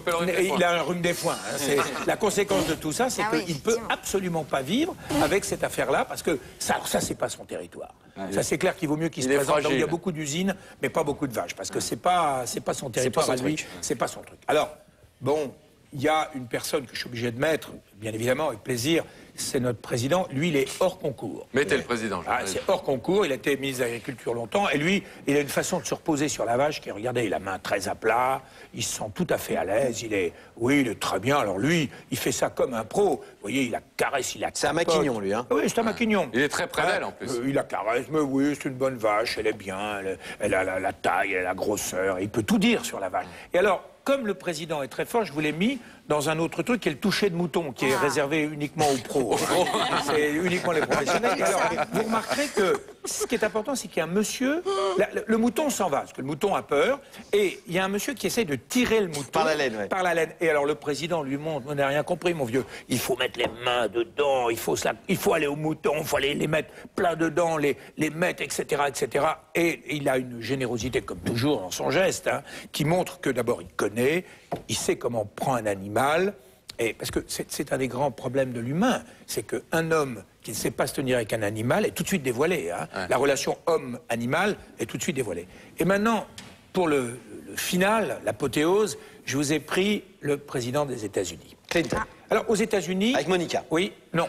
il a un rhume des foins. Hein. C'est la conséquence de tout ça, c'est qu'il ne peut absolument pas vivre avec cette affaire-là, parce que ça, c'est pas son territoire. Ça, c'est clair qu'il vaut mieux qu'il se présente là où il y a beaucoup d'usines, mais pas beaucoup de vaches, parce que c'est pas son territoire à lui, c'est pas son truc. Alors, bon, il y a une personne que je suis obligé de mettre, bien évidemment, avec plaisir, c'est notre président. Lui, il est hors concours. Mettez le président. C'est hors concours, il a été ministre de l'Agriculture longtemps, et lui, il a une façon de se reposer sur la vache qui, regardez, il a la main très à plat, il se sent tout à fait à l'aise, il est très bien. Alors lui, il fait ça comme un pro. Vous voyez, il la caresse, il la C'est un maquignon, lui, hein. Oui, c'est un maquignon. Il est très près d'elle, en plus. Il la caresse, mais oui, c'est une bonne vache, elle est bien, elle a la taille, elle a la grosseur, il peut tout dire sur la vache. Et alors, comme le président est très fort, je vous l'ai mis dans un autre truc qui est le toucher de mouton, qui est réservé uniquement aux pros. C'est uniquement les professionnels. Alors, vous remarquerez que ce qui est important, c'est qu'il y a un monsieur... Le mouton s'en va, parce que le mouton a peur, et il y a un monsieur qui essaie de tirer le mouton... Par la laine, ouais. Par la laine. Et alors, le président lui montre, on n'a rien compris, mon vieux, il faut mettre les mains dedans, il faut aller au mouton, il faut aller les mettre plein dedans, les mettre, etc., etc. Et il a une générosité, comme toujours, dans son geste, hein, qui montre que d'abord, il connaît, il sait comment on prend un animal, et parce que c'est un des grands problèmes de l'humain, c'est qu'un homme qui ne sait pas se tenir avec un animal est tout de suite dévoilé. Hein. Ouais. La relation homme-animal est tout de suite dévoilée. Et maintenant, pour le final, l'apothéose, je vous ai pris le président des États-Unis. Clinton. Alors, aux États-Unis... Avec Monica. Oui, non.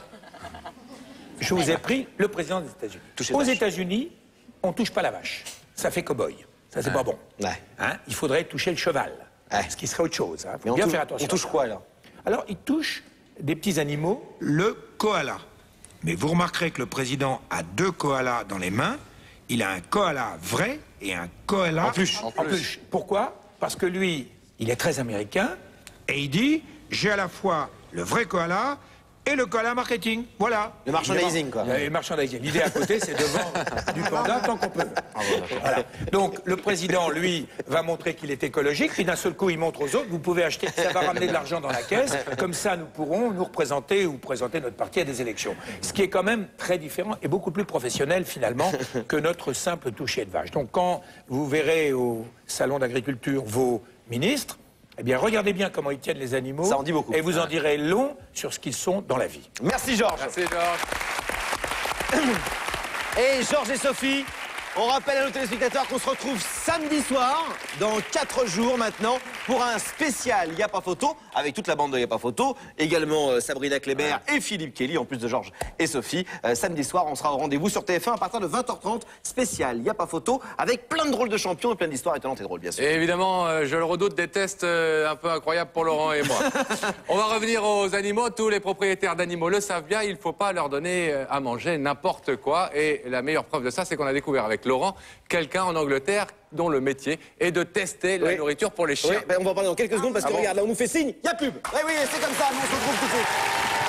Je vous ai pris le président des États-Unis. Aux États-Unis, on ne touche pas la vache. Ça fait cow-boy. Ça, c'est pas bon. Ouais. Hein, il faudrait toucher le cheval. Ce qui serait autre chose. Hein. Faut bien faire attention. On touche quoi, alors? Alors, il touche des petits animaux, le koala. Mais vous remarquerez que le président a 2 koalas dans les mains. Il a un koala vrai et un koala... En plus. Pourquoi? Parce que lui, il est très américain, et il dit, j'ai à la fois le vrai koala et le koala marketing. Voilà. Le merchandising, quoi. Le merchandising. L'idée à côté, c'est de vendre du panda tant qu'on peut. Voilà. Donc, le président, lui, va montrer qu'il est écologique, puis d'un seul coup, il montre aux autres, vous pouvez acheter, ça va ramener de l'argent dans la caisse, comme ça, nous pourrons nous représenter ou présenter notre parti à des élections. Ce qui est quand même très différent et beaucoup plus professionnel, finalement, que notre simple toucher de vache. Donc, quand vous verrez au salon d'agriculture vos ministres, eh bien, regardez bien comment ils tiennent les animaux. Ça en dit beaucoup. Et vous en direz long sur ce qu'ils sont dans la vie. Merci, Georges. Merci, Georges. Et Georges et Sophie, on rappelle à nos téléspectateurs qu'on se retrouve samedi soir, dans 4 jours maintenant, pour un spécial Y'a pas photo, avec toute la bande de Y'a pas photo, également Sabrina Kléber et Philippe Kelly, en plus de Georges et Sophie. Samedi soir, on sera au rendez-vous sur TF1 à partir de 20h30, spécial Y'a pas photo, avec plein de drôles de champions et plein d'histoires étonnantes et drôles, bien sûr. Et évidemment, je le redoute, des tests un peu incroyables pour Laurent et moi. On va revenir aux animaux. Tous les propriétaires d'animaux le savent bien, il ne faut pas leur donner à manger n'importe quoi. Et la meilleure preuve de ça, c'est qu'on a découvert avec Laurent quelqu'un en Angleterre dont le métier est de tester la nourriture pour les chiens. Oui, ben on va en parler dans quelques secondes parce que regarde, là on nous fait signe, il y a pub. Oui, oui, c'est comme ça, on se retrouve tout de suite.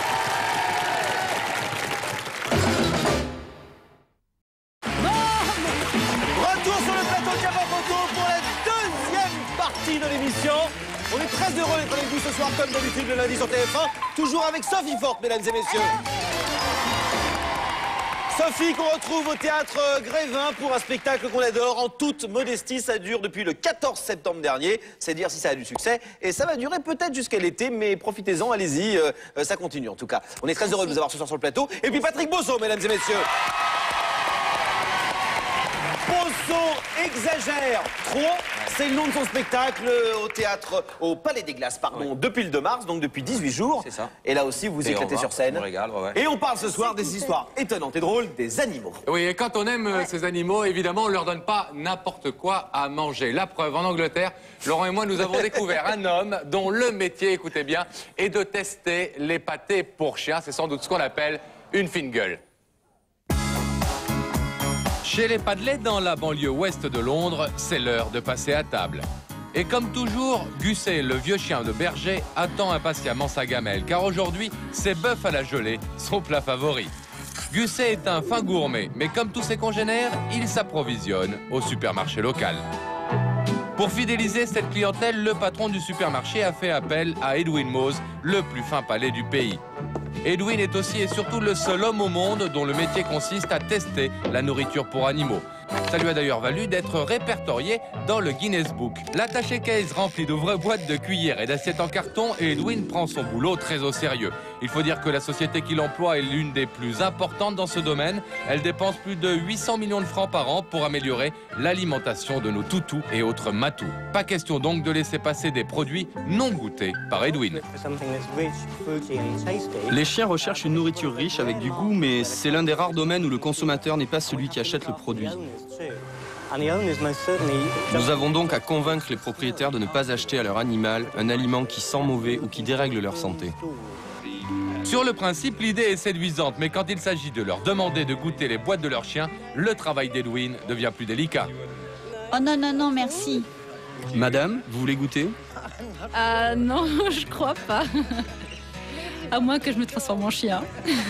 Retour sur le plateau de Y'a pas photo pour la deuxième partie de l'émission. On est très heureux d'être avec vous ce soir comme d'habitude le lundi sur TF1, toujours avec Sophie Forte, mesdames et messieurs. Sophie qu'on retrouve au théâtre Grévin pour un spectacle qu'on adore en toute modestie. Ça dure depuis le 14 septembre dernier. C'est dire si ça a du succès. Et ça va durer peut-être jusqu'à l'été, mais profitez-en, allez-y. Ça continue en tout cas. On est très heureux de vous avoir ce soir sur le plateau. Et puis Patrick Bosso, mesdames et messieurs. Bosso exagère trop, c'est le nom de son spectacle au théâtre, au Palais des Glaces, pardon, depuis le 2 mars, donc depuis 18 jours. C'est ça. Et là aussi, vous éclatez sur scène. On régale, ouais. Et on parle ce soir des histoires étonnantes et drôles des animaux. Oui, et quand on aime ces animaux, évidemment, on ne leur donne pas n'importe quoi à manger. La preuve, en Angleterre, Laurent et moi, nous avons découvert un homme dont le métier, écoutez bien, est de tester les pâtés pour chiens. C'est sans doute ce qu'on appelle une fine gueule. Chez les Padley, dans la banlieue ouest de Londres, c'est l'heure de passer à table. Et comme toujours, Gusset, le vieux chien de berger, attend impatiemment sa gamelle, car aujourd'hui, c'est bœuf à la gelée, son plat favori. Gusset est un fin gourmet, mais comme tous ses congénères, il s'approvisionne au supermarché local. Pour fidéliser cette clientèle, le patron du supermarché a fait appel à Edwin Mose, le plus fin palais du pays. Edwin est aussi et surtout le seul homme au monde dont le métier consiste à tester la nourriture pour animaux. Ça lui a d'ailleurs valu d'être répertorié dans le Guinness Book. L'attaché case rempli de vraies boîtes de cuillères et d'assiettes en carton, et Edwin prend son boulot très au sérieux. Il faut dire que la société qu'il emploie est l'une des plus importantes dans ce domaine. Elle dépense plus de 800 millions de francs par an pour améliorer l'alimentation de nos toutous et autres matous. Pas question donc de laisser passer des produits non goûtés par Edwin. Les chiens recherchent une nourriture riche avec du goût, mais c'est l'un des rares domaines où le consommateur n'est pas celui qui achète le produit. Nous avons donc à convaincre les propriétaires de ne pas acheter à leur animal un aliment qui sent mauvais ou qui dérègle leur santé. Sur le principe, l'idée est séduisante, mais quand il s'agit de leur demander de goûter les boîtes de leurs chiens, le travail d'Edwin devient plus délicat. Oh non, non, non, merci. Madame, vous voulez goûter? Non, je crois pas. À moins que je me transforme en chien.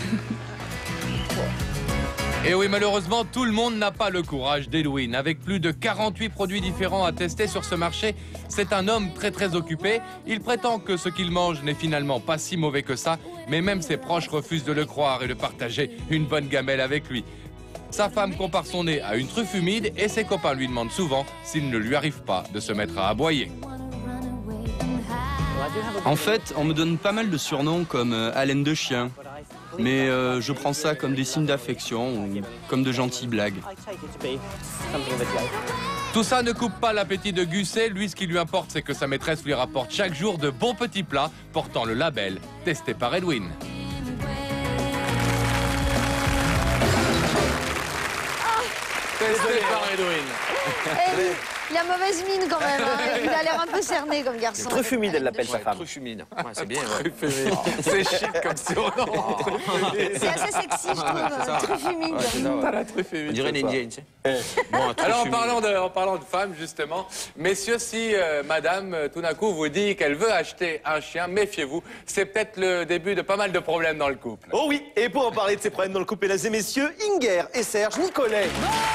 Et oui, malheureusement, tout le monde n'a pas le courage d'Edwin. Avec plus de 48 produits différents à tester sur ce marché, c'est un homme très occupé. Il prétend que ce qu'il mange n'est finalement pas si mauvais que ça, mais même ses proches refusent de le croire et de partager une bonne gamelle avec lui. Sa femme compare son nez à une truffe humide et ses copains lui demandent souvent s'il ne lui arrive pas de se mettre à aboyer. En fait, on me donne pas mal de surnoms comme haleine de chien. Mais je prends ça comme des signes d'affection ou comme de gentilles blagues. Tout ça ne coupe pas l'appétit de Gusset. Lui, ce qui lui importe, c'est que sa maîtresse lui rapporte chaque jour de bons petits plats portant le label testé par Edwin. Testé par Edwin. Il a mauvaise mine quand même, hein. Il a l'air un peu cerné comme garçon. Truffe humide, elle l'appelle sa femme. Truffe humide. Ouais, c'est bien. C'est chic comme surnom. C'est assez sexy, je trouve. Truffe humide. On dirait une indienne, tu sais. Alors, en parlant de femmes, justement, messieurs, si madame, tout d'un coup, vous dit qu'elle veut acheter un chien, méfiez-vous. C'est peut-être le début de pas mal de problèmes dans le couple. Oh oui, et pour en parler de ces problèmes dans le couple, mesdames et messieurs, Inger et Serge Nicolet.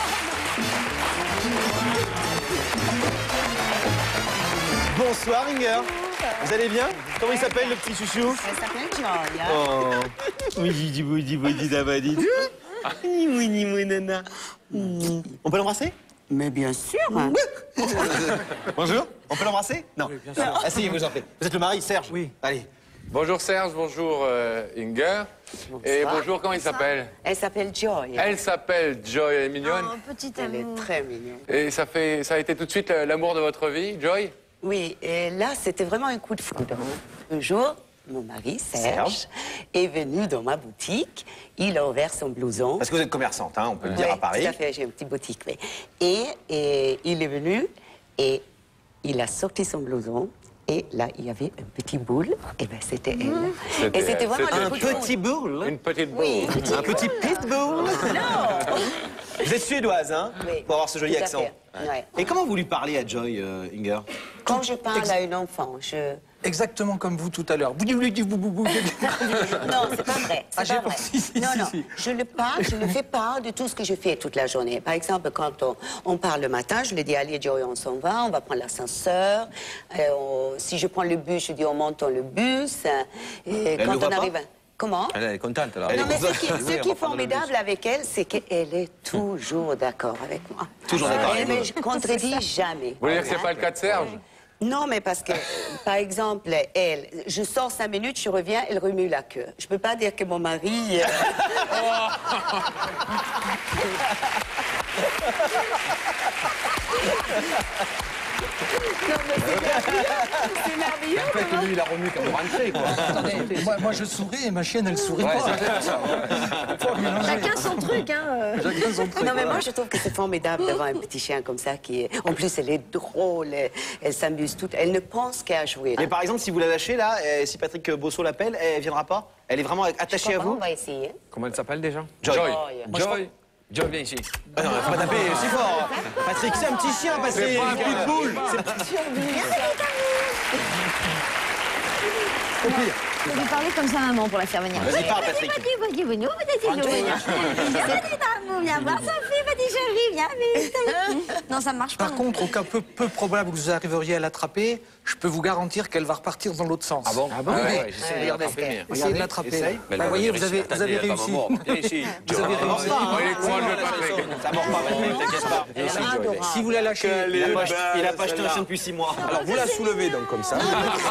Bonsoir Inger. Vous allez bien? Comment il s'appelle le petit chouchou? Il s'appelle Joy. Oh. Oui, dabadi. On peut l'embrasser? Mais bien sûr. Bonjour. On peut l'embrasser? Non. Oui, bien sûr. Ah si, vous en faites. Vous êtes le mari, Serge? Oui. Allez. Bonjour Serge, bonjour Inger. Bonsoir. Et bonjour, comment il s'appelle? Elle s'appelle Joy. Elle s'appelle Joy, elle est mignonne? Oh, petite Elle est très mignonne. Et ça a été tout de suite l'amour de votre vie, Joy? Oui, et là, c'était vraiment un coup de foudre. Un jour, mon mari, Serge, est venu dans ma boutique. Il a ouvert son blouson. Parce que vous êtes commerçante, hein, on peut le dire à Paris. Tout à fait, j'ai une petite boutique. Oui. Et il est venu et il a sorti son blouson. Et là, il y avait un petit boule, et bien c'était elle. Et c'était vraiment un petit boule? Une petite boule. Oui, un petit pitbull? Non. Vous êtes suédoise, hein? Oui. Pour avoir ce joli accent. Ouais. Et comment vous lui parlez à Joy, Inger? Quand je parle à une enfant, je... Exactement comme vous tout à l'heure. Non, c'est pas vrai. C'est pas vrai. Non. Je le parle, je le fais part de tout ce que je fais toute la journée. Par exemple, quand on parle le matin, je lui dis, allez, Joy, on s'en va prendre l'ascenseur. Si je prends le bus, je dis, on monte dans le bus. Et Comment? Elle est contente, là. Non, mais ce qui est formidable avec elle, c'est qu'elle est toujours d'accord avec moi. Toujours d'accord avec Elle vous. ne contredit jamais. Vous voulez dire que c'est pas le cas de Serge? Non, mais parce que, par exemple, elle, je sors 5 minutes, je reviens, elle remue la queue. Je peux pas dire que mon mari... Non, mais c'est merveilleux. En fait, lui, il a remis comme rentré, quoi. Attendez, moi je souris et ma chienne elle sourit pas. Chacun son truc, hein. Chacun son truc. Non, mais moi je trouve que c'est formidable d'avoir un petit chien comme ça qui est... En plus, elle est drôle, elle s'amuse toute, elle ne pense qu'à jouer. Mais par exemple, si vous la lâchez là, si Patrick Bosso l'appelle, elle viendra pas? Elle est vraiment attachée à vous? On va essayer. Comment elle s'appelle déjà? Joy. Joy. Joy, viens ici. Ah non, faut pas taper si fort. Patrick, c'est un petit chien, Patrick. C'est pas un pitbull. Je vais lui parler comme sa maman pour la faire venir. Vas-y, parle, Patrick. Vas-y, viens voir Sophie, petit chéri, viens vite. Non, ça marche pas. Par contre, au cas peu probable où vous arriveriez à l'attraper, je peux vous garantir qu'elle va repartir dans l'autre sens. Ah bon? Ah bon? Ouais, Oui. ouais, j'essaie de l'attraper. Essayez de l'attraper. Mais Vous voyez, vous avez réussi. Viens ici. Vous avez réussi. Il est cool, le Patrick. Ça mord pas, Patrick, t'inquiète pas. Si vous la lâchez, Il a pas acheté un chien depuis 6 mois. Alors, vous la soulevez, donc, comme ça.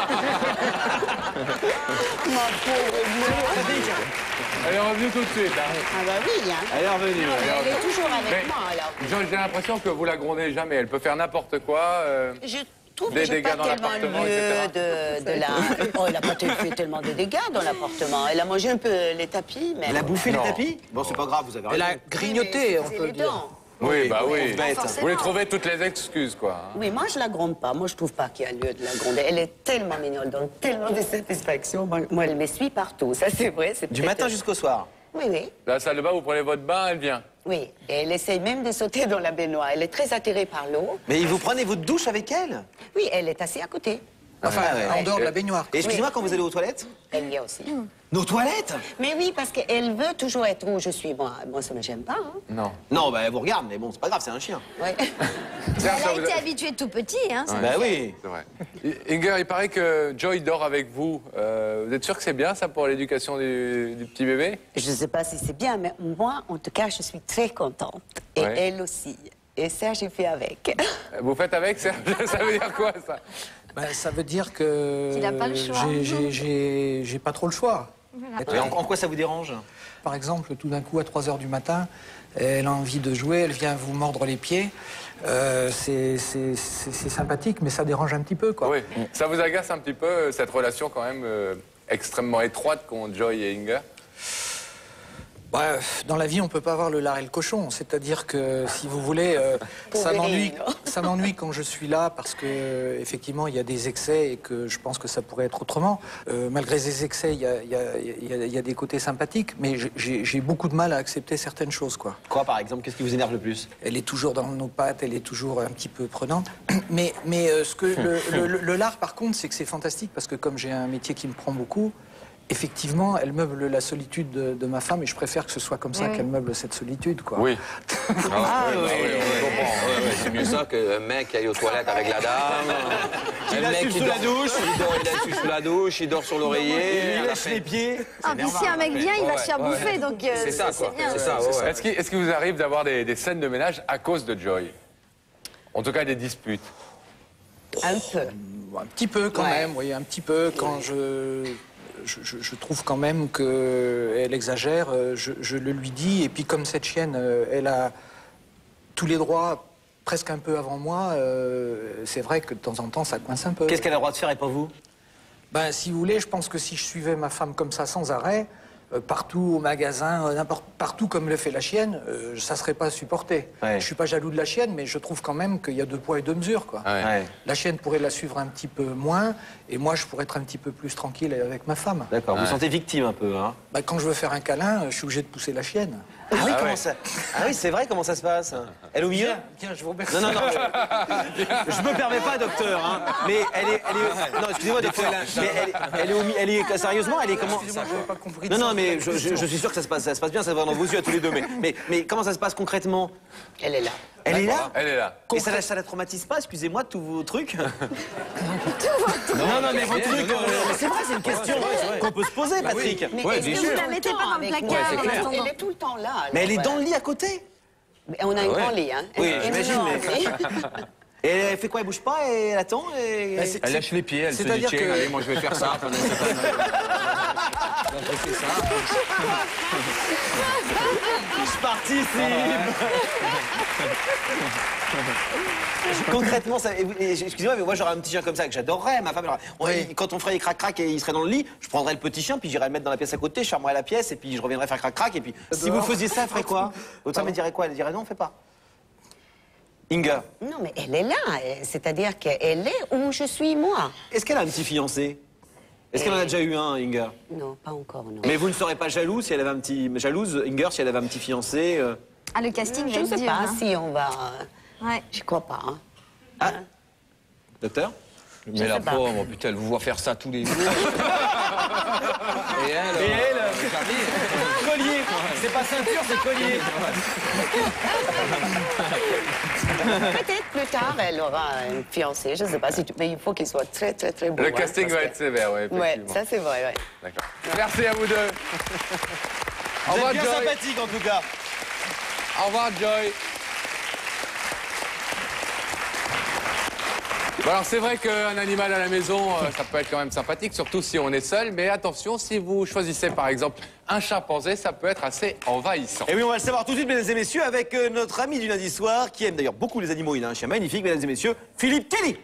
Elle est revenue tout de suite. Hein. Ah bah oui, hein. Elle est revenue. Elle est toujours avec Mais- moi, alors. J'ai l'impression que vous la grondez jamais. Elle peut faire n'importe quoi. Je trouve Des que j'ai dégâts pas dans tellement l'appartement, lieu etc. de la... Oh, elle n'a pas fait tellement de dégâts dans l'appartement. Elle a mangé un peu les tapis, mais... Elle a bouffé les Non. tapis? Bon, c'est pas grave, vous avez elle raison. a grignoté, on C'est peut les dire. dents. Oui, bah oui. bête. Vous les trouvez toutes les excuses, quoi. hein. Oui, moi, je la gronde pas. Moi, je trouve pas qu'il y a lieu de la gronder. Elle est tellement mignonne, donne tellement de satisfaction. Moi, elle me suit partout. Ça, c'est vrai. Du matin jusqu'au soir. Oui, oui. La salle de bain, vous prenez votre bain, elle vient. Oui. Et elle essaye même de sauter dans la baignoire. Elle est très attirée par l'eau. Mais vous prenez votre douche avec elle? Oui, elle est assise à côté. Enfin, En dehors de la baignoire. Et excusez-moi, quand vous allez aux toilettes? Elle y a aussi. Nos toilettes? Mais oui, parce qu'elle veut toujours être où je suis. Moi, ça ne me gêne pas. Hein. Non. Non, bah, elle vous regarde, mais bon, c'est pas grave, c'est un chien. Ouais. Elle a été habituée tout petit, hein. Ouais. Bah oui. C'est vrai. Inger, il paraît que Joy dort avec vous. Vous êtes sûr que c'est bien, ça, pour l'éducation du petit bébé? Je ne sais pas si c'est bien, mais moi, en tout cas, je suis très contente. Et Ouais. elle aussi. Et ça, j'ai fait avec. Vous faites avec, Serge? Ça veut dire quoi, ça? Ben, ça veut dire que Qu'il a pas le choix. j'ai pas trop le choix. Et en quoi ça vous dérange? Par exemple, tout d'un coup, à 3 h du matin, elle a envie de jouer, elle vient vous mordre les pieds. C'est sympathique, mais ça dérange un petit peu, quoi. Oui. Ça vous agace un petit peu, cette relation quand même extrêmement étroite qu'ont Joy et Inger? Bah, dans la vie, on peut pas avoir le lard et le cochon. C'est-à-dire que, si vous voulez, ça m'ennuie quand je suis là parce que, effectivement, il y a des excès et que je pense que ça pourrait être autrement. Malgré ces excès, il y a des côtés sympathiques, mais j'ai beaucoup de mal à accepter certaines choses, quoi. Quoi, par exemple? Qu'est-ce qui vous énerve le plus? Elle est toujours dans nos pattes, elle est toujours un petit peu prenante. Mais ce que le lard, par contre, c'est que c'est fantastique parce que comme j'ai un métier qui me prend beaucoup, effectivement, elle meuble la solitude de ma femme et je préfère que ce soit comme ça qu'elle meuble cette solitude, quoi. Oui. Oui, c'est mieux ça qu'un mec qui aille aux toilettes avec la dame. Il la suce sous la douche. Il la suce sous la douche, il dort sur l'oreiller. Il lèche les pieds. Ah, puis si un mec vient, il va se faire bouffer, donc C'est ça, quoi. bien. C'est ça, ouais. Est-ce qu'il vous arrive d'avoir des scènes de ménage à cause de Joy? En tout cas, des disputes? Un peu. Un petit peu quand même, oui, un petit peu. Quand je trouve quand même qu'elle exagère, je le lui dis. Et puis comme cette chienne, elle a tous les droits presque un peu avant moi, c'est vrai que de temps en temps, ça coince un peu. Qu'est-ce qu'elle a le droit de faire et pas vous? Ben, si vous voulez, je pense que si je suivais ma femme comme ça sans arrêt, partout au magasin, partout comme le fait la chienne, ça serait pas supporté. Ouais. Je suis pas jaloux de la chienne, mais je trouve quand même qu'il y a 2 poids et 2 mesures, quoi. Ouais. La chienne pourrait la suivre un petit peu moins, et moi je pourrais être un petit peu plus tranquille avec ma femme. D'accord, vous vous sentez victime un peu, hein? Ben, quand je veux faire un câlin, je suis obligé de pousser la chienne. Ah oui, comment ça? Ah oui, c'est vrai, comment ça se passe? Elle au milieu? Tiens, je vous remercie. Non, je me permets pas, docteur, hein. Mais elle est... Non, excusez-moi, docteur. Mais elle est sérieusement, elle est comment? Excusez-moi, j'avais pas compris. Non, mais je suis sûr que ça se passe bien, ça va dans vos yeux à tous les deux. Mais comment ça se passe concrètement? Elle est là. Elle est là? Elle est là. Et ça la traumatise pas, excusez-moi, tous vos trucs? Non, mais vos trucs, c'est vrai, c'est une question qu'on peut se poser, Patrick. Mais est-ce que vous la mettez pas dans le placard en attendant? Elle est tout le temps là. Mais elle est dans le lit à côté. On a un grand lit, hein. Oui, j'imagine, mais... Et elle fait quoi? Elle bouge pas et elle attend et... Elle lèche les pieds, elle se dit, tiens, allez, moi je vais faire ça. Je participe. Concrètement, excusez-moi, mais moi j'aurais un petit chien comme ça que j'adorerais. Ma femme, quand on ferait les crac-crac et il serait dans le lit, je prendrais le petit chien, puis j'irais le mettre dans la pièce à côté, je fermerais la pièce et puis je reviendrais faire crac-crac. Et puis si vous faisiez ça, elle ferait quoi? Votre femme elle dirait quoi? Elle dirait non, on fait pas. Inga. Non, mais elle est là. C'est-à-dire qu'elle est où je suis, moi. Est-ce qu'elle a un petit fiancé? Est-ce qu'elle en a déjà eu un, Inga? Non, pas encore, non. Mais vous ne serez pas jaloux si elle avait un petit... Jalouse, Inger, si elle avait un petit fiancé Ah, le casting, je ne sais pas si on va... Ouais. Je crois pas. Hein. Ah. Docteur? Mais la pauvre, putain, elle vous voit faire ça tous les jours. Et elle, collier. C'est pas ceinture, c'est collier. Peut-être plus tard, elle aura un fiancé. Je ne sais pas si mais il faut qu'il soit très, très, très beau. Le casting va être sévère, oui, effectivement. Ouais, ça c'est vrai, ouais. D'accord. Merci à vous deux. Vous êtes bien sympathique, en tout cas. Au revoir, Joy. Bon, alors c'est vrai qu'un animal à la maison, ça peut être quand même sympathique, surtout si on est seul. Mais attention, si vous choisissez par exemple un chimpanzé, ça peut être assez envahissant. Et oui, on va le savoir tout de suite, mesdames et messieurs, avec notre ami du lundi soir, qui aime d'ailleurs beaucoup les animaux. Il a un chien magnifique, mesdames et messieurs, Philippe Kelly.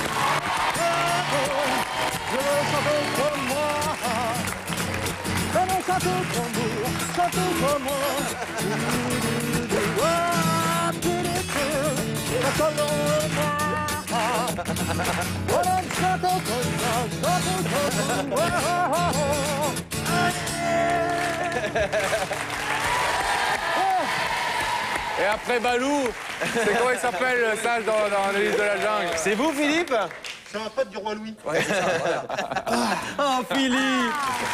Et après Balou, c'est comment il s'appelle le sage dans les livres de la jungle? C'est vous, Philippe? C'est un pote du roi Louis. Ouais, c'est ça, voilà. Oh, Philippe!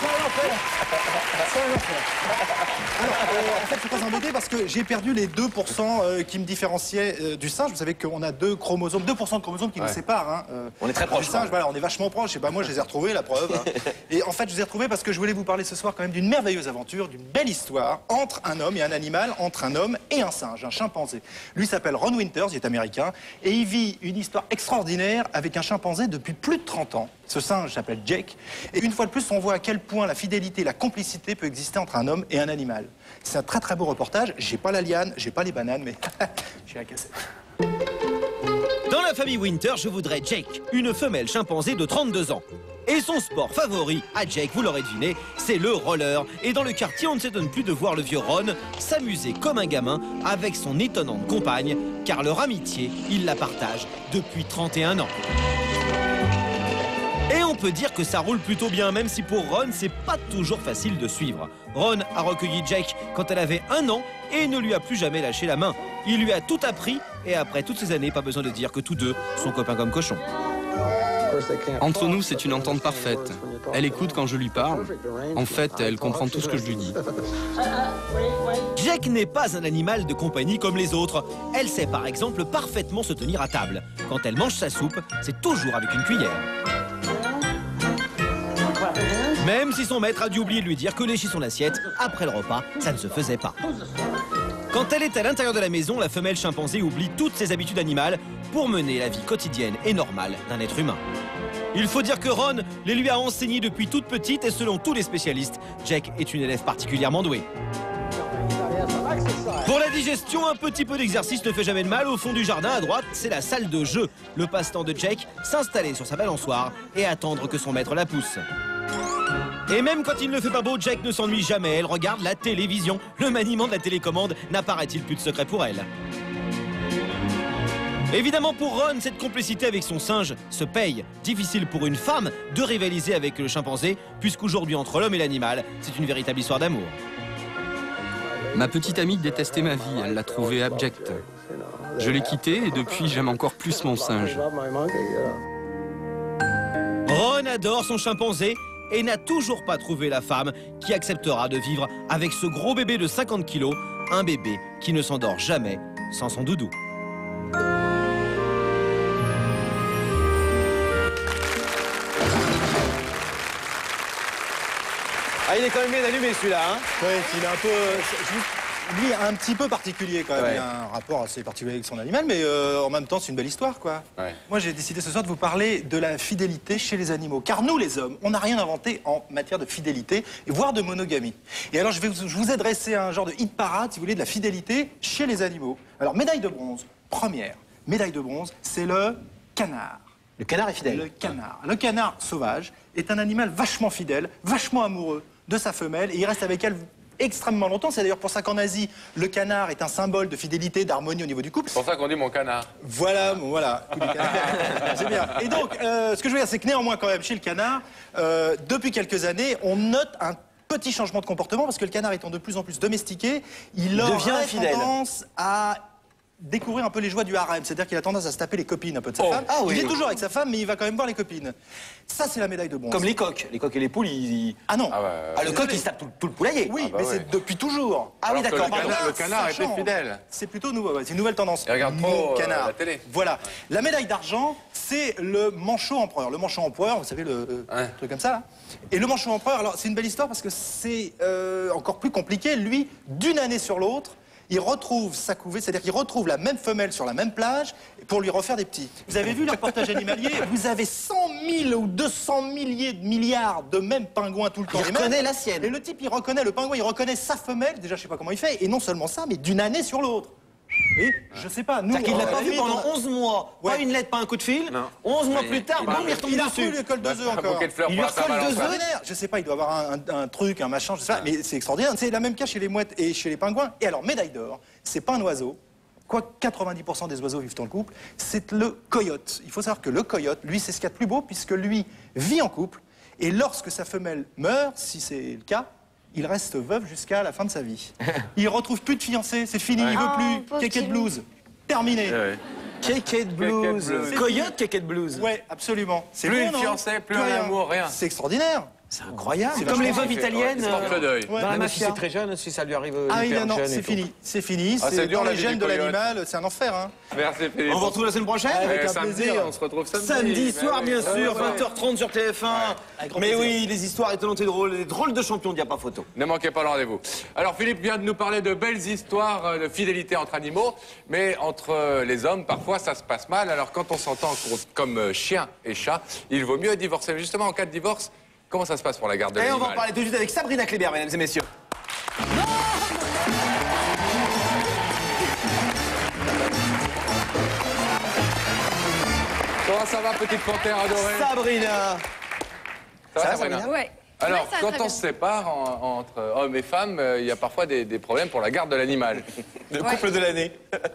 Alors, en fait, je suis pas embêté parce que j'ai perdu les 2% qui me différenciaient du singe. Vous savez qu'on a 2 chromosomes, 2% de chromosomes qui nous séparent. Hein, on est très proches. Singe, voilà, on est vachement proches. Et ben moi, je les ai retrouvés, la preuve. Hein. Et en fait, je les ai retrouvés parce que je voulais vous parler ce soir quand même d'une merveilleuse aventure, d'une belle histoire entre un homme et un animal, entre un homme et un singe, un chimpanzé. Lui s'appelle Ron Winters, il est américain, et il vit une histoire extraordinaire avec un chimpanzé depuis plus de 30 ans. Ce singe s'appelle Jake. Et une fois de plus, on voit à quel point la fidélité, la complicité peut exister entre un homme et un animal. C'est un très très beau reportage. J'ai pas la liane, j'ai pas les bananes, mais j'ai la cassette. Dans la famille Winter, je voudrais Jake, une femelle chimpanzé de 32 ans. Et son sport favori, à Jake, vous l'aurez deviné, c'est le roller. Et dans le quartier, on ne s'étonne plus de voir le vieux Ron s'amuser comme un gamin avec son étonnante compagne, car leur amitié, il la partage depuis 31 ans. Et on peut dire que ça roule plutôt bien, même si pour Ron, c'est pas toujours facile de suivre. Ron a recueilli Jake quand elle avait 1 an et ne lui a plus jamais lâché la main. Il lui a tout appris et après toutes ces années, pas besoin de dire que tous deux sont copains comme cochons. Entre nous, c'est une entente parfaite. Elle écoute quand je lui parle. En fait, elle comprend tout ce que je lui dis. Jake n'est pas un animal de compagnie comme les autres. Elle sait par exemple parfaitement se tenir à table. Quand elle mange sa soupe, c'est toujours avec une cuillère. Même si son maître a dû oublier de lui dire que lécher son assiette, après le repas, ça ne se faisait pas. Quand elle est à l'intérieur de la maison, la femelle chimpanzé oublie toutes ses habitudes animales pour mener la vie quotidienne et normale d'un être humain. Il faut dire que Ron les lui a enseignés depuis toute petite et selon tous les spécialistes, Jake est une élève particulièrement douée. Pour la digestion, un petit peu d'exercice ne fait jamais de mal. Au fond du jardin, à droite, c'est la salle de jeu. Le passe-temps de Jake, s'installer sur sa balançoire et attendre que son maître la pousse. Et même quand il ne fait pas beau, Jake ne s'ennuie jamais. Elle regarde la télévision. Le maniement de la télécommande n'apparaît-il plus de secret pour elle? Évidemment, pour Ron, cette complicité avec son singe se paye. Difficile pour une femme de rivaliser avec le chimpanzé, puisqu'aujourd'hui, entre l'homme et l'animal, c'est une véritable histoire d'amour. Ma petite amie détestait ma vie, elle l'a trouvée abjecte. Je l'ai quittée et depuis, j'aime encore plus mon singe. Ron adore son chimpanzé et n'a toujours pas trouvé la femme qui acceptera de vivre avec ce gros bébé de 50 kilos, un bébé qui ne s'endort jamais sans son doudou. Ah, il est quand même bien allumé celui-là, hein. Oui, il est un peu... Lui, un petit peu particulier quand même. Ouais. Il a un rapport assez particulier avec son animal, mais en même temps, c'est une belle histoire, quoi. Ouais. Moi, j'ai décidé ce soir de vous parler de la fidélité chez les animaux. Car nous, les hommes, on n'a rien inventé en matière de fidélité, voire de monogamie. Et alors, je vous ai dressé un genre de hit parade, si vous voulez, de la fidélité chez les animaux. Alors, médaille de bronze, première. Médaille de bronze, c'est le canard. Le canard est fidèle. Le canard. Le canard sauvage est un animal vachement fidèle, vachement amoureux de sa femelle, et il reste avec elle extrêmement longtemps. C'est d'ailleurs pour ça qu'en Asie, le canard est un symbole de fidélité, d'harmonie au niveau du couple. C'est pour ça qu'on dit mon canard. Voilà, bon, voilà. C'est bien. Et donc, ce que je veux dire, c'est que néanmoins, quand même, chez le canard, depuis quelques années, on note un petit changement de comportement, parce que le canard étant de plus en plus domestiqué, il aurait tendance à découvrir un peu les joies du harem, c'est-à-dire qu'il a tendance à se taper les copines un peu de sa femme. Ah, oui. Il est toujours avec sa femme, mais il va quand même voir les copines. Ça, c'est la médaille de bronze. Comme les coqs et les poules, Ah non. Le coq, il se tape tout le poulailler. Oui, mais c'est depuis toujours. Ah oui, d'accord. Le canard est plus fidèle. C'est plutôt nouveau, c'est une nouvelle tendance. Il regarde trop canard. la télé. Voilà. La médaille d'argent, c'est le manchot empereur. Le manchot empereur, vous savez, le truc comme ça, là. Et le manchot empereur, alors c'est une belle histoire parce que c'est encore plus compliqué. Lui, d'une année sur l'autre, il retrouve sa couvée, c'est-à-dire qu'il retrouve la même femelle sur la même plage pour lui refaire des petits. Vous avez vu le reportage animalier? Vous avez 100 000 ou 200 milliards de mêmes pingouins tout le temps. Il reconnaît la sienne. Et le type, il reconnaît le pingouin, il reconnaît sa femelle. Déjà, je sais pas comment il fait. Et non seulement ça, mais d'une année sur l'autre. Et je sais pas, nous... C'est-à-dire qu'il l'a pas vu pendant 11 mois. Ouais. Pas une lettre, pas un coup de fil. Non. 11 mois plus tard, bon, il retombe dessus. Il colle 2 œufs encore. Il lui recolle 2 œufs. Je sais pas, il doit avoir un truc, un machin, je sais pas, mais c'est extraordinaire. C'est la même cas chez les mouettes et chez les pingouins. Et alors, médaille d'or, c'est pas un oiseau. Quoi, 90% des oiseaux vivent dans le couple. C'est le coyote. Il faut savoir que le coyote, lui, c'est ce qu'il y a de plus beau, puisque lui vit en couple. Et lorsque sa femelle meurt, si c'est le cas, il reste veuf jusqu'à la fin de sa vie. Il retrouve plus de fiancé, c'est fini, il veut plus. Kéké de blues, terminé. Kéké de blues. Coyote Kéké de blues. Ouais, absolument. C'est plus une fiancée, plus un amour, rien. C'est extraordinaire. C'est incroyable. C'est comme les veuves italiennes dans la mafia. Si c'est très jeune, si ça lui arrive non, c'est fini. C'est fini. C'est dur, dans les gènes de l'animal, c'est un enfer. Hein. Merci Philippe. On vous retrouve la semaine prochaine avec un samedi, plaisir. on se retrouve samedi. Samedi soir, bien sûr, 20h30 sur TF1. Mais oui, des histoires étonnantes et drôles, des drôles de champions, il n'y a pas photo. Ne manquez pas le rendez-vous. Alors Philippe vient de nous parler de belles histoires de fidélité entre animaux, mais entre les hommes, parfois ça se passe mal. Alors quand on s'entend comme chien et chat, il vaut mieux divorcer. Mais justement, en cas de divorce, comment ça se passe pour la garde de l'animal? Et on va en parler tout de suite avec Sabrina Kléber, mesdames et messieurs. Comment ça va, petite panthère adorée? Sabrina. Ça va, Sabrina? Ouais. Alors, quand on se sépare entre hommes et femmes, il y a parfois des problèmes pour la garde de l'animal. Le couple de l'année.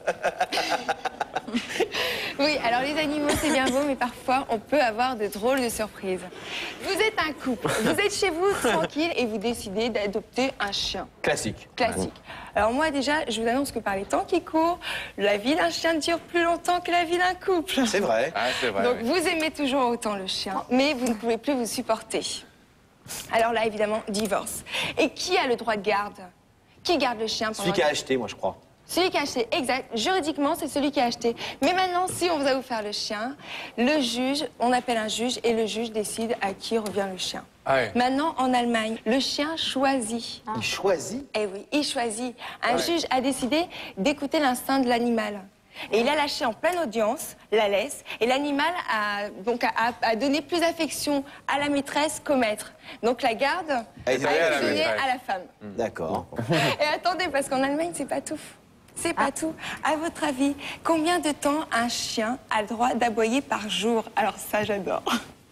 Oui, alors les animaux, c'est bien beau, mais parfois, on peut avoir de drôles de surprises. Vous êtes un couple, vous êtes chez vous, tranquille, et vous décidez d'adopter un chien. Classique. Classique. Alors moi, déjà, je vous annonce que par les temps qui courent, la vie d'un chien dure plus longtemps que la vie d'un couple. C'est vrai. Ah, c'est vrai. Donc, vous aimez toujours autant le chien, mais vous ne pouvez plus vous supporter. Alors là, évidemment, divorce. Et qui a le droit de garde? Qui garde le chien pendant... Celui qui a acheté, moi, je crois. Celui qui a acheté, exact. Juridiquement, c'est celui qui a acheté. Mais maintenant, si on va vous faire le chien, le juge, on appelle un juge et le juge décide à qui revient le chien. Ah ouais. Maintenant, en Allemagne, le chien choisit. Il choisit? Eh oui, il choisit. Un juge a décidé d'écouter l'instinct de l'animal. Et il a lâché en pleine audience la laisse. Et l'animal a donné plus d'affection à la maîtresse qu'au maître. Donc la garde a été donnée à la femme. D'accord. Et attendez, parce qu'en Allemagne, c'est pas tout. C'est pas tout. À votre avis, combien de temps un chien a le droit d'aboyer par jour? Alors ça, j'adore.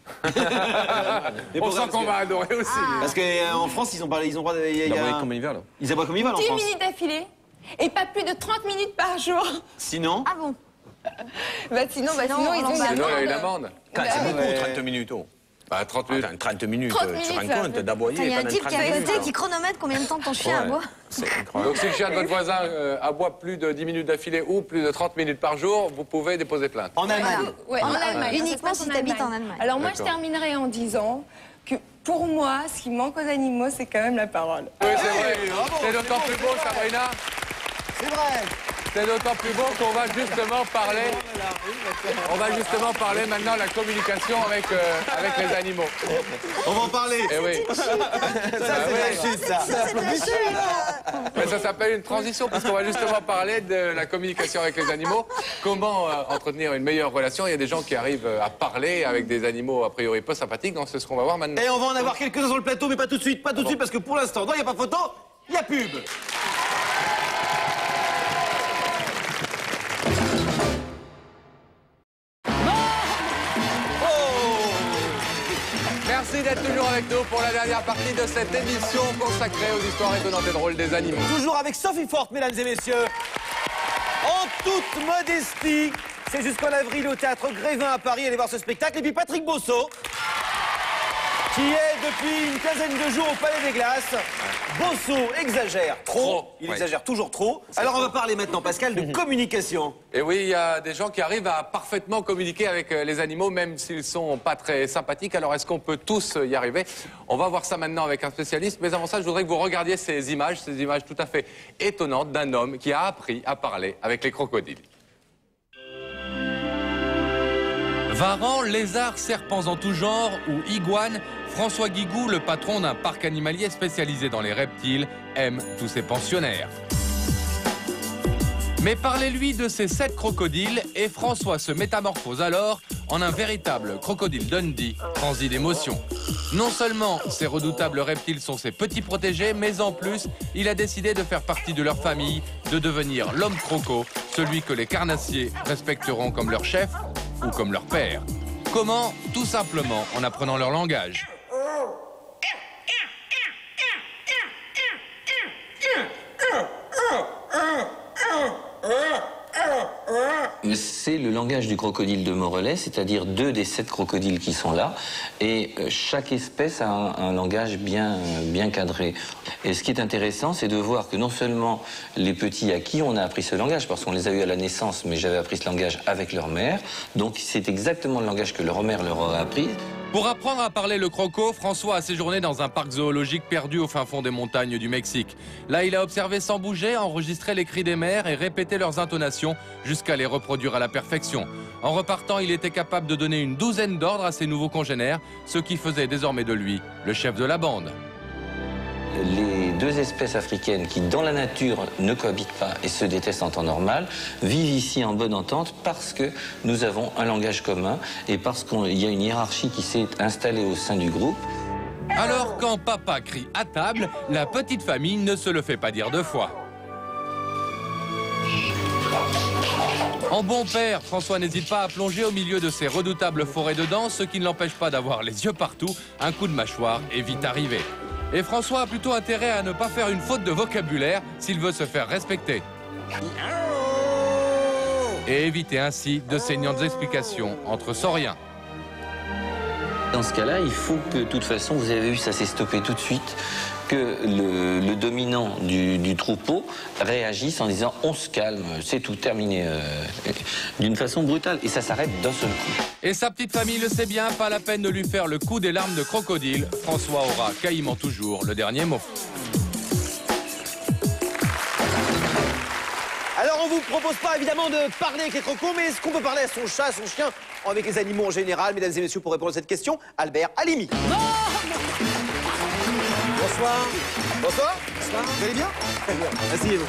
On sent qu'on va adorer aussi. Parce qu'en France, ils ont le droit d'aboyer comme ils veulent. Ils aboient comme ils veulent en 10 France. minutes d'affilée et pas plus de 30 minutes par jour. Sinon? Ah bon? Sinon, ils ont une Sinon, il y a une amende. amende. C'est beaucoup, 30 minutes. Bah, 30 minutes. 30 minutes, 30 tu te minutes, rends compte d'aboyer Il y a un pendant type 30 qui a minutes. côté qui chronomètre combien de temps ton chien aboie. C'est incroyable. Donc si le chien de votre voisin aboie plus de 10 minutes d'affilée ou plus de 30 minutes par jour, vous pouvez déposer plainte. En Allemagne? Ouais, en Allemagne. Uniquement si tu habites en Allemagne. Alors moi, je terminerai en disant que pour moi, ce qui manque aux animaux, c'est quand même la parole. Oui, c'est vrai. C'est d'autant plus beau, Sabrina. C'est vrai. C'est d'autant plus bon qu'on va justement parler. On va justement parler maintenant de la communication avec les animaux. On va en parler. Eh oui. Ça, c'est la chute, ça. Mais ça s'appelle une transition parce qu'on va justement parler de la communication avec les animaux. Comment entretenir une meilleure relation. Il y a des gens qui arrivent à parler avec des animaux a priori peu sympathiques. Donc c'est ce qu'on va voir maintenant. Et on va en avoir quelques-uns sur le plateau, mais pas tout de suite. Pas tout de suite parce que pour l'instant, il n'y a pas photo, il y a pub. Merci d'être toujours avec nous pour la dernière partie de cette émission consacrée aux histoires étonnantes et drôles des animaux. Toujours avec Sophie Forte, mesdames et messieurs. En toute modestie, c'est jusqu'en avril au Théâtre Grévin à Paris, allez voir ce spectacle. Et puis Patrick Bosso, qui est depuis une quinzaine de jours au Palais des Glaces. Bosso exagère trop. Il exagère toujours trop. Alors on va parler maintenant, Pascal, de communication. Et oui, il y a des gens qui arrivent à parfaitement communiquer avec les animaux, même s'ils sont pas très sympathiques. Alors est-ce qu'on peut tous y arriver? On va voir ça maintenant avec un spécialiste. Mais avant ça, je voudrais que vous regardiez ces images tout à fait étonnantes d'un homme qui a appris à parler avec les crocodiles. Varans, lézards, serpents en tout genre ou iguanes, François Guigou, le patron d'un parc animalier spécialisé dans les reptiles, aime tous ses pensionnaires. Mais parlez-lui de ces 7 crocodiles et François se métamorphose alors en un véritable crocodile Dundee, transi d'émotions. Non seulement ces redoutables reptiles sont ses petits protégés, mais en plus, il a décidé de faire partie de leur famille, de devenir l'homme croco, celui que les carnassiers respecteront comme leur chef ou comme leur père. Comment? Tout simplement en apprenant leur langage. C'est le langage du crocodile de Morellet, c'est-à-dire 2 des 7 crocodiles qui sont là. Et chaque espèce a un langage bien cadré. Et ce qui est intéressant, c'est de voir que non seulement les petits à qui on a appris ce langage, parce qu'on les a eus à la naissance, mais j'avais appris ce langage avec leur mère. Donc c'est exactement le langage que leur mère leur a appris. Pour apprendre à parler le croco, François a séjourné dans un parc zoologique perdu au fin fond des montagnes du Mexique. Là, il a observé sans bouger, enregistré les cris des mères et répété leurs intonations jusqu'à les reproduire à la perfection. En repartant, il était capable de donner une douzaine d'ordres à ses nouveaux congénères, ce qui faisait désormais de lui le chef de la bande. Les 2 espèces africaines qui, dans la nature, ne cohabitent pas et se détestent en temps normal, vivent ici en bonne entente parce que nous avons un langage commun et parce qu'il y a une hiérarchie qui s'est installée au sein du groupe. Alors, quand papa crie à table, la petite famille ne se le fait pas dire 2 fois. En bon père, François n'hésite pas à plonger au milieu de ces redoutables forêts de dents, ce qui ne l'empêche pas d'avoir les yeux partout. Un coup de mâchoire est vite arrivé. Et François a plutôt intérêt à ne pas faire une faute de vocabulaire s'il veut se faire respecter. Et éviter ainsi de saignantes explications entre sauriens. Dans ce cas-là, il faut que, de toute façon, vous avez vu, ça s'est stoppé tout de suite, que le dominant du troupeau réagisse en disant « on se calme, c'est tout terminé », d'une façon brutale. Et ça s'arrête d'un seul coup. Et sa petite famille le sait bien, pas la peine de lui faire le coup des larmes de crocodile. François aura quasiment toujours le dernier mot. Alors on vous propose pas évidemment de parler avec les crocos, mais est-ce qu'on peut parler à son chat, à son chien, avec les animaux en général? Mesdames et messieurs, pour répondre à cette question, Albert Halimi. Bonsoir. Bonsoir. Bonsoir. Vous allez bien? Très bien. Asseyez-vous.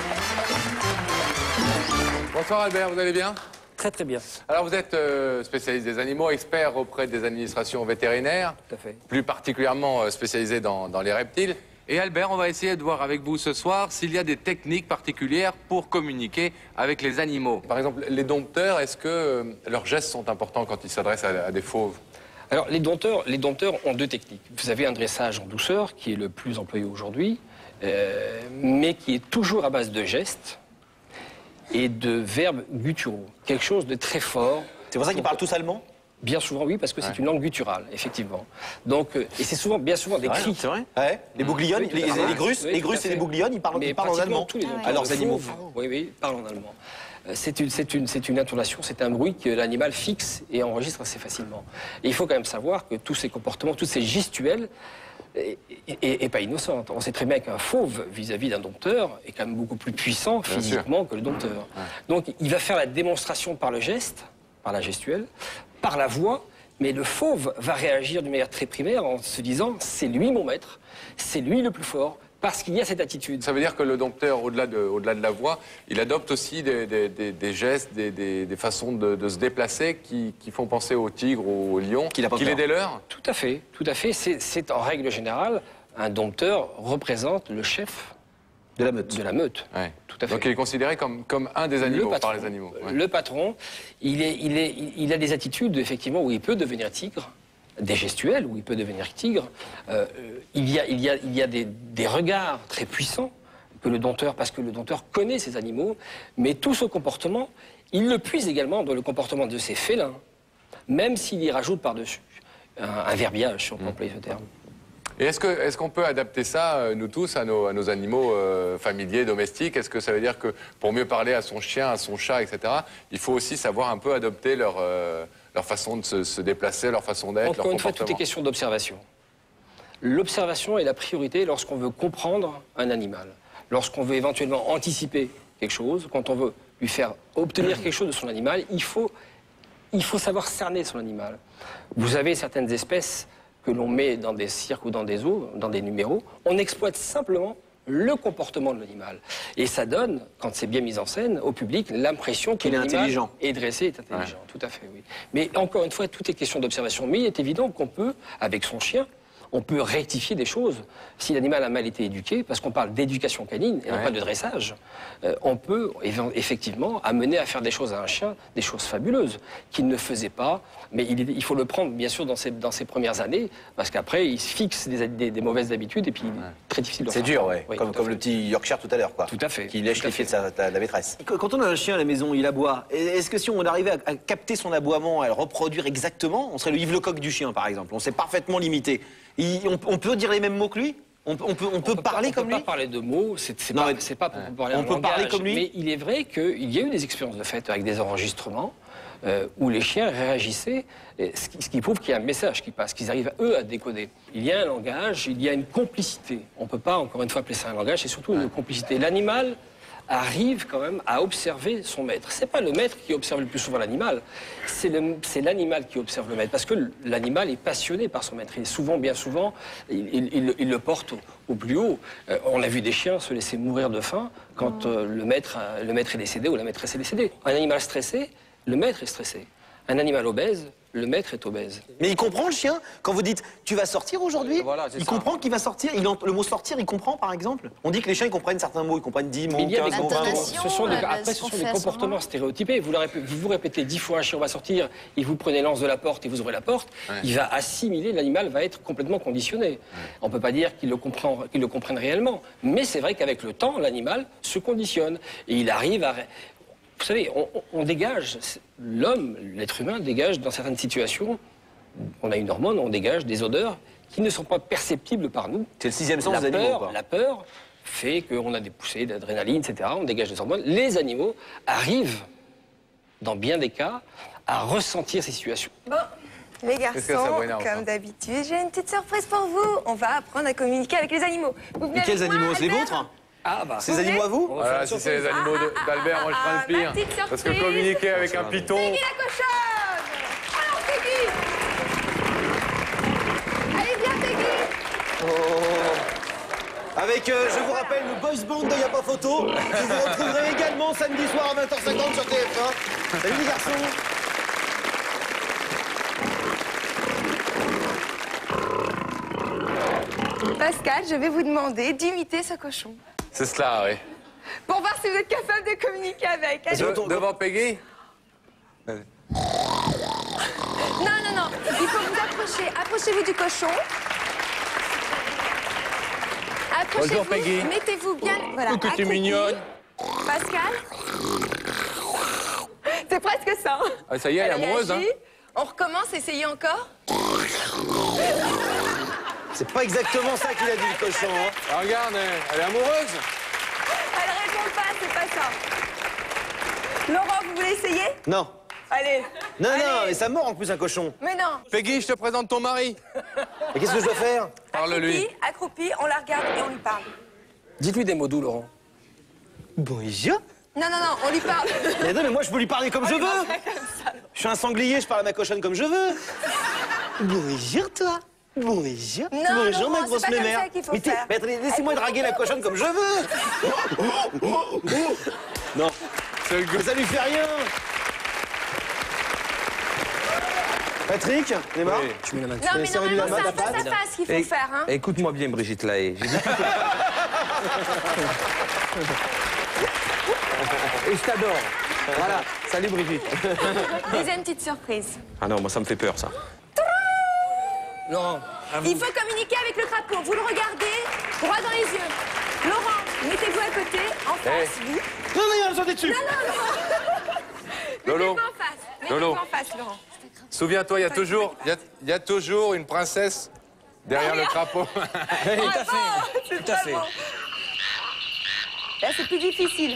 Bonsoir Albert, vous allez bien? Très très bien. Alors vous êtes spécialiste des animaux, expert auprès des administrations vétérinaires. Tout à fait. Plus particulièrement spécialisé dans les reptiles. Et Albert, on va essayer de voir avec vous ce soir s'il y a des techniques particulières pour communiquer avec les animaux. Par exemple, les dompteurs, est-ce que leurs gestes sont importants quand ils s'adressent à des fauves? Alors, les dompteurs ont 2 techniques. Vous avez un dressage en douceur, qui est le plus employé aujourd'hui, mais qui est toujours à base de gestes et de verbes gutturaux. Quelque chose de très fort. C'est pour ça qu'ils parlent tous allemand? Bien souvent, oui, parce que c'est une langue gutturale, effectivement. Donc, et c'est bien souvent des cris. C'est vrai? Ouais. Les bouglionnes, les grusses et les bouglionnes, ils parlent en allemand. Tous les à leurs animaux. Oui, ils parlent en allemand. C'est une intonation, c'est un bruit que l'animal fixe et enregistre assez facilement. Et il faut quand même savoir que tous ces comportements, tous ces gestuels, est pas innocente. On sait très bien qu'un fauve vis-à-vis d'un dompteur est quand même beaucoup plus puissant physiquement que le dompteur. Ouais. Donc il va faire la démonstration par le geste, par la gestuelle, par la voix, mais le fauve va réagir d'une manière très primaire en se disant « c'est lui mon maître, c'est lui le plus fort ». Parce qu'il y a cette attitude. Ça veut dire que le dompteur, au-delà de la voix, il adopte aussi des gestes, des façons de se déplacer qui font penser au tigre ou au lion, qu'il est des leurs. Tout à fait, tout à fait. C'est en règle générale, un dompteur représente le chef de la meute. De la meute, ouais. Tout à fait. Donc il est considéré comme un des animaux par les animaux. Ouais. Le patron, il a des attitudes, effectivement, où il peut devenir tigre. Des gestuels, où il peut devenir tigre. Il y a des regards très puissants que le dompteur, parce que le dompteur connaît ces animaux, mais tout ce comportement, il le puise également dans le comportement de ses félins, même s'il y rajoute par-dessus un verbiage, si on peut employer ce terme. Et est-ce qu'on peut adapter ça, nous tous, à nos animaux familiers, domestiques? Est-ce que ça veut dire que pour mieux parler à son chien, à son chat, etc., il faut aussi savoir un peu adopter leur façon de se déplacer, leur façon d'être, leur comportement? Encore une fois, tout est question d'observation. L'observation est la priorité lorsqu'on veut comprendre un animal. Lorsqu'on veut éventuellement anticiper quelque chose, quand on veut lui faire obtenir quelque chose de son animal, il faut savoir cerner son animal. Vous avez certaines espèces que l'on met dans des cirques ou dans des zoos, dans des numéros, on exploite simplement le comportement de l'animal. Et ça donne, quand c'est bien mis en scène, au public l'impression qu'il est intelligent. Et dressé est intelligent, ouais. Tout à fait, oui. Mais encore une fois, tout est question d'observation. Mais il est évident qu'on peut, avec son chien, on peut rectifier des choses. Si l'animal a mal été éduqué, parce qu'on parle d'éducation canine et non pas de dressage, on peut effectivement amener à faire des choses à un chien, des choses fabuleuses, qu'il ne faisait pas. Mais il faut le prendre, bien sûr, dans ses premières années, parce qu'après, il se fixe des mauvaises habitudes et puis très difficile de C'est dur, ouais. Comme le petit Yorkshire tout à l'heure, quoi. Tout à fait. Qui lèche les pieds de la maîtresse. Quand on a un chien à la maison, il aboie. Est-ce que si on arrivait à capter son aboiement, à le reproduire exactement, on serait le Yves Lecoq du chien, par exemple? On s'est parfaitement limité. On peut dire les mêmes mots que lui? On peut parler comme lui? On ne peut pas parler de mots, c'est pas pour parler en langage. On peut parler comme lui? Mais il est vrai qu'il y a eu des expériences de fait avec des enregistrements où les chiens réagissaient, ce qui prouve qu'il y a un message qui passe, qu'ils arrivent, eux, à décoder. Il y a un langage, il y a une complicité. On ne peut pas, encore une fois, appeler ça un langage, c'est surtout une complicité. L'animal arrive quand même à observer son maître. C'est pas le maître qui observe le plus souvent l'animal, c'est l'animal qui observe le maître, parce que l'animal est passionné par son maître. Et souvent, bien souvent, il le porte au plus haut. On a vu des chiens se laisser mourir de faim quand le maître est décédé ou la maîtresse est décédée. Un animal stressé, le maître est stressé. Un animal obèse, le maître est obèse. Mais il comprend, le chien? Quand vous dites « tu vas sortir aujourd'hui », il comprend qu'il va sortir? Le mot « sortir », il comprend, par exemple? On dit que les chiens, ils comprennent certains mots, ils comprennent 10 mots, 15 mots, 20 mots. Ce sont des comportements stéréotypés. Vous répétez 10 fois un chien va sortir, et vous prenez l'anse de la porte et vous ouvrez la porte, il va assimiler, l'animal va être complètement conditionné. On ne peut pas dire qu'il le comprenne réellement. Mais c'est vrai qu'avec le temps, l'animal se conditionne. Et il arrive à... Vous savez, on dégage, l'homme, l'être humain dégage dans certaines situations, on a une hormone, on dégage des odeurs qui ne sont pas perceptibles par nous. C'est le sixième sens des animaux, quoi. La peur fait qu'on a des poussées d'adrénaline, etc. On dégage des hormones. Les animaux arrivent, dans bien des cas, à ressentir ces situations. Bon, les garçons, comme d'habitude, j'ai une petite surprise pour vous. On va apprendre à communiquer avec les animaux. Et quels animaux? C'est les vôtres? C'est les animaux à vous? Voilà, si c'est les animaux d'Albert, moi je prends le pire. Parce que communiquer avec un python... Peggy la cochonne! Alors Peggy! Allez, viens Peggy! Avec, je vous rappelle, le boys band de Y'a pas photo, que vous retrouverez également samedi soir à 20h50 sur TF1. Salut les garçons! Pascal, je vais vous demander d'imiter ce cochon. C'est cela, oui. Pour voir si vous êtes capable de communiquer avec. Devant Peggy? Non, il faut vous approcher. Approchez-vous du cochon. Bonjour Peggy. Mettez-vous bien. Voilà. Oh, que t'es mignonne. Pascal. C'est presque ça. Ah, ça y est, elle est amoureuse, hein. On recommence, essayez encore. C'est pas exactement ça qu'il a dit, le cochon. Hein. Ah, regarde, elle est amoureuse. Elle répond pas, c'est pas ça. Laurent, vous voulez essayer? Non. Allez. Non, allez. non, mais ça mord en plus un cochon. Mais non. Peggy, je te présente ton mari. Et qu'est-ce que je dois faire? Parle-lui. Accroupi, on la regarde et on lui parle. Dites-lui des mots doux, Laurent. Bonjour. Non, non, non, on lui parle. Mais non, mais moi je peux lui parler comme je veux. Je suis un sanglier, je parle à ma cochonne comme je veux. Bonjour toi. Bonjour. Non, Bonjour Laurent, ma grosse c'est pas comme mémère. ça qu'il faut Mais faire. mais attendez, laissez-moi draguer la cochonne comme je veux. Non. Mais ça lui fait rien. Patrick, Neymar. Oui. Tu mets la main Non, mais normalement, c'est un face à face qu'il faut faire. Hein. Écoute-moi bien, Brigitte Lahaye. J'ai dit- Et je t'adore. Voilà. Salut, Brigitte. Deuxième petite surprise. Ah non, moi, ça me fait peur, ça. Laurent, à vous. Il faut communiquer avec le crapaud. Vous le regardez droit dans les yeux. Laurent, mettez-vous à côté, en face, vous. Non, non, il y a besoin d'être dessus. Non, non, non. Lolo. Mettez-vous en face. Lolo. Mettez-vous en face, Laurent. Souviens-toi, il y a toujours une princesse derrière le crapaud. Tout à fait. Tout à fait. Là, c'est plus difficile.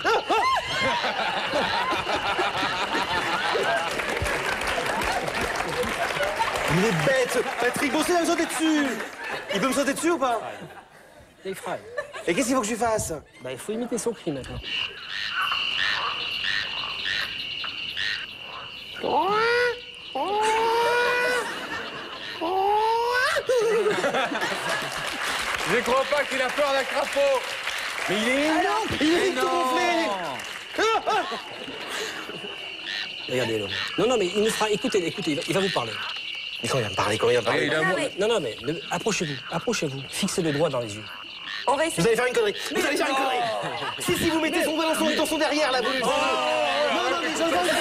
Il est bête. Patrick Bossé, il a besoin d'être dessus. Il peut me sauter dessus ou pas? Les frères. Et qu'est-ce qu'il faut que je fasse? Bah, il faut imiter son cri maintenant. Je ne crois pas qu'il a peur d'un crapaud. Mais il est énorme. Il est tout gonflé. Regardez, Laurent. Non, non, mais il nous fera. Écoutez, écoutez, il va vous parler. Mais quand il va me parler, quand il va me parler. Non, non, mais approchez-vous, approchez-vous. Fixez-le droit dans les yeux. On réussit. Vous allez faire une connerie. Vous allez faire une connerie. Si, vous mettez son doigt dans son derrière, là, vous lui non, non, mais je veux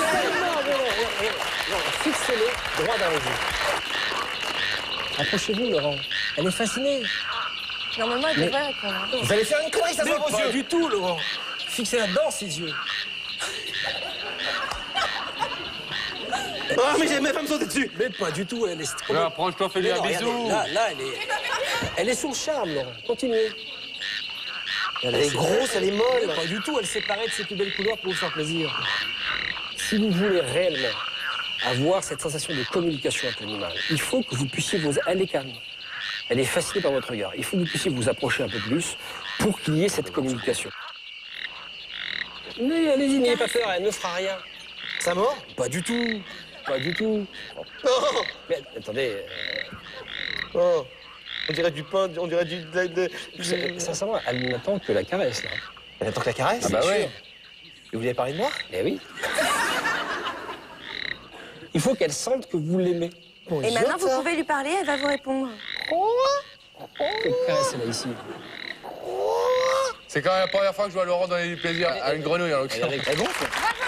Fixez-le droit dans les yeux. Approchez-vous, Laurent. Elle est fascinée. Normalement, elle devrait répondre. Vous allez faire une connerie, ça Mais se voit vos pas yeux. du tout, Laurent. Fixez-la dans ses yeux. Oh, mais j'ai même pas me sauter dessus. Mais pas du tout, elle est... Là, approche-toi, fais-lui Mais un non, bisou. regardez, là, elle est sous le charme, Laurent. Continuez. Elle est grosse, elle est molle. Pas du tout, elle s'est parée de ses plus belles couleurs pour vous faire plaisir. Si vous voulez réellement avoir cette sensation de communication avec l'animal, il faut que vous puissiez vous... Elle est calme. Elle est fascinée par votre regard. Il faut que vous puissiez vous approcher un peu plus pour qu'il y ait cette communication. Mais allez-y, n'ayez pas peur, elle ne fera rien. Ça mord? Pas du tout. Pas du tout. Oh, Mais attendez, oh. On dirait du pain, on dirait du... sincèrement, elle n'attend que la caresse, là. Elle attend que la caresse? Ah bah Bien ouais. sûr. Et vous lui avez parlé de moi? Eh oui. Il faut qu'elle sente que vous l'aimez. Et maintenant, vous pouvez lui parler, elle va vous répondre. Quelle caresse elle a ici. C'est quand même la première fois que je vois Laurent donner du plaisir à une grenouille, en l'occurrence. Elle gonfle.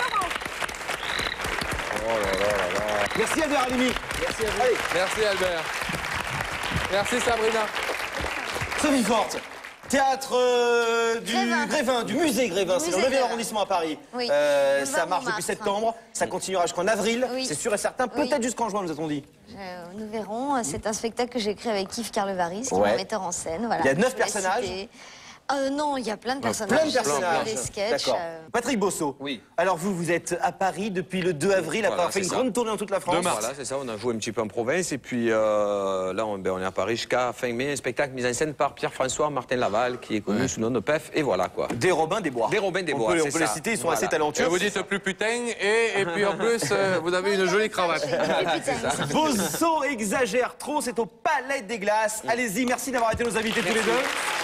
Oh là là là là. Merci Albert Halimi. Merci à vous. Allez, Merci Albert. Merci Sabrina. Sophie Forte. Théâtre du Grévin. Grévin, du musée Grévin, c'est dans le Musée 9e Grévin. arrondissement à Paris. Oui. Ça marche depuis septembre, ça continuera jusqu'en avril, Oui. c'est sûr et certain, peut-être Oui. jusqu'en juin, nous a-t-on dit. Nous verrons. C'est un spectacle que j'ai écrit avec Yves Carlevaris, qui est Ouais. mon metteur en scène. Voilà. Il y a 9 Je l'ai personnages. cité. Non, il y a plein de personnages. Plein de personnages. Des sketchs. D'accord. Patrick Bosso. Oui. Alors vous êtes à Paris depuis le 2 avril, après Voilà, avoir fait c'est une ça. grande tournée dans toute la France. Voilà, c'est ça, on a joué un petit peu en province et puis là on est à Paris jusqu'à fin mai, un spectacle mis en scène par Pierre-François Martin Laval qui est connu sous le nom de PEF et voilà quoi. Des Robins des Bois. Des Robins des On Bois, peut, c'est on peut les ça. citer, ils sont Voilà. assez Et talentueux. vous dites plus putain, et puis en plus, vous avez une jolie cravate. Bosso exagère trop, c'est au Palais des Glaces. Allez-y, merci d'avoir été nos invités tous les deux.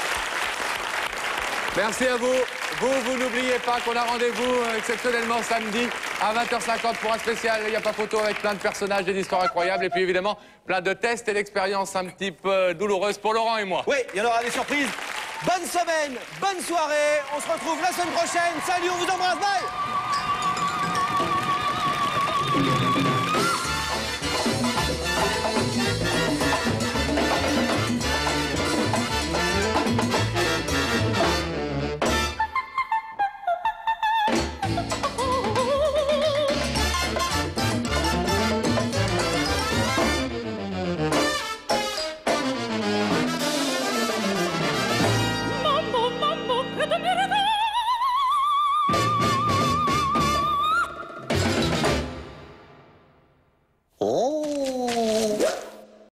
Merci à vous. Vous n'oubliez pas qu'on a rendez-vous exceptionnellement samedi à 20h50 pour un spécial. Il n'y a pas photo avec plein de personnages, des histoires incroyables et puis évidemment plein de tests et d'expériences un petit peu douloureuses pour Laurent et moi. Oui, il y en aura des surprises. Bonne semaine, bonne soirée. On se retrouve la semaine prochaine. Salut, on vous embrasse. Bye.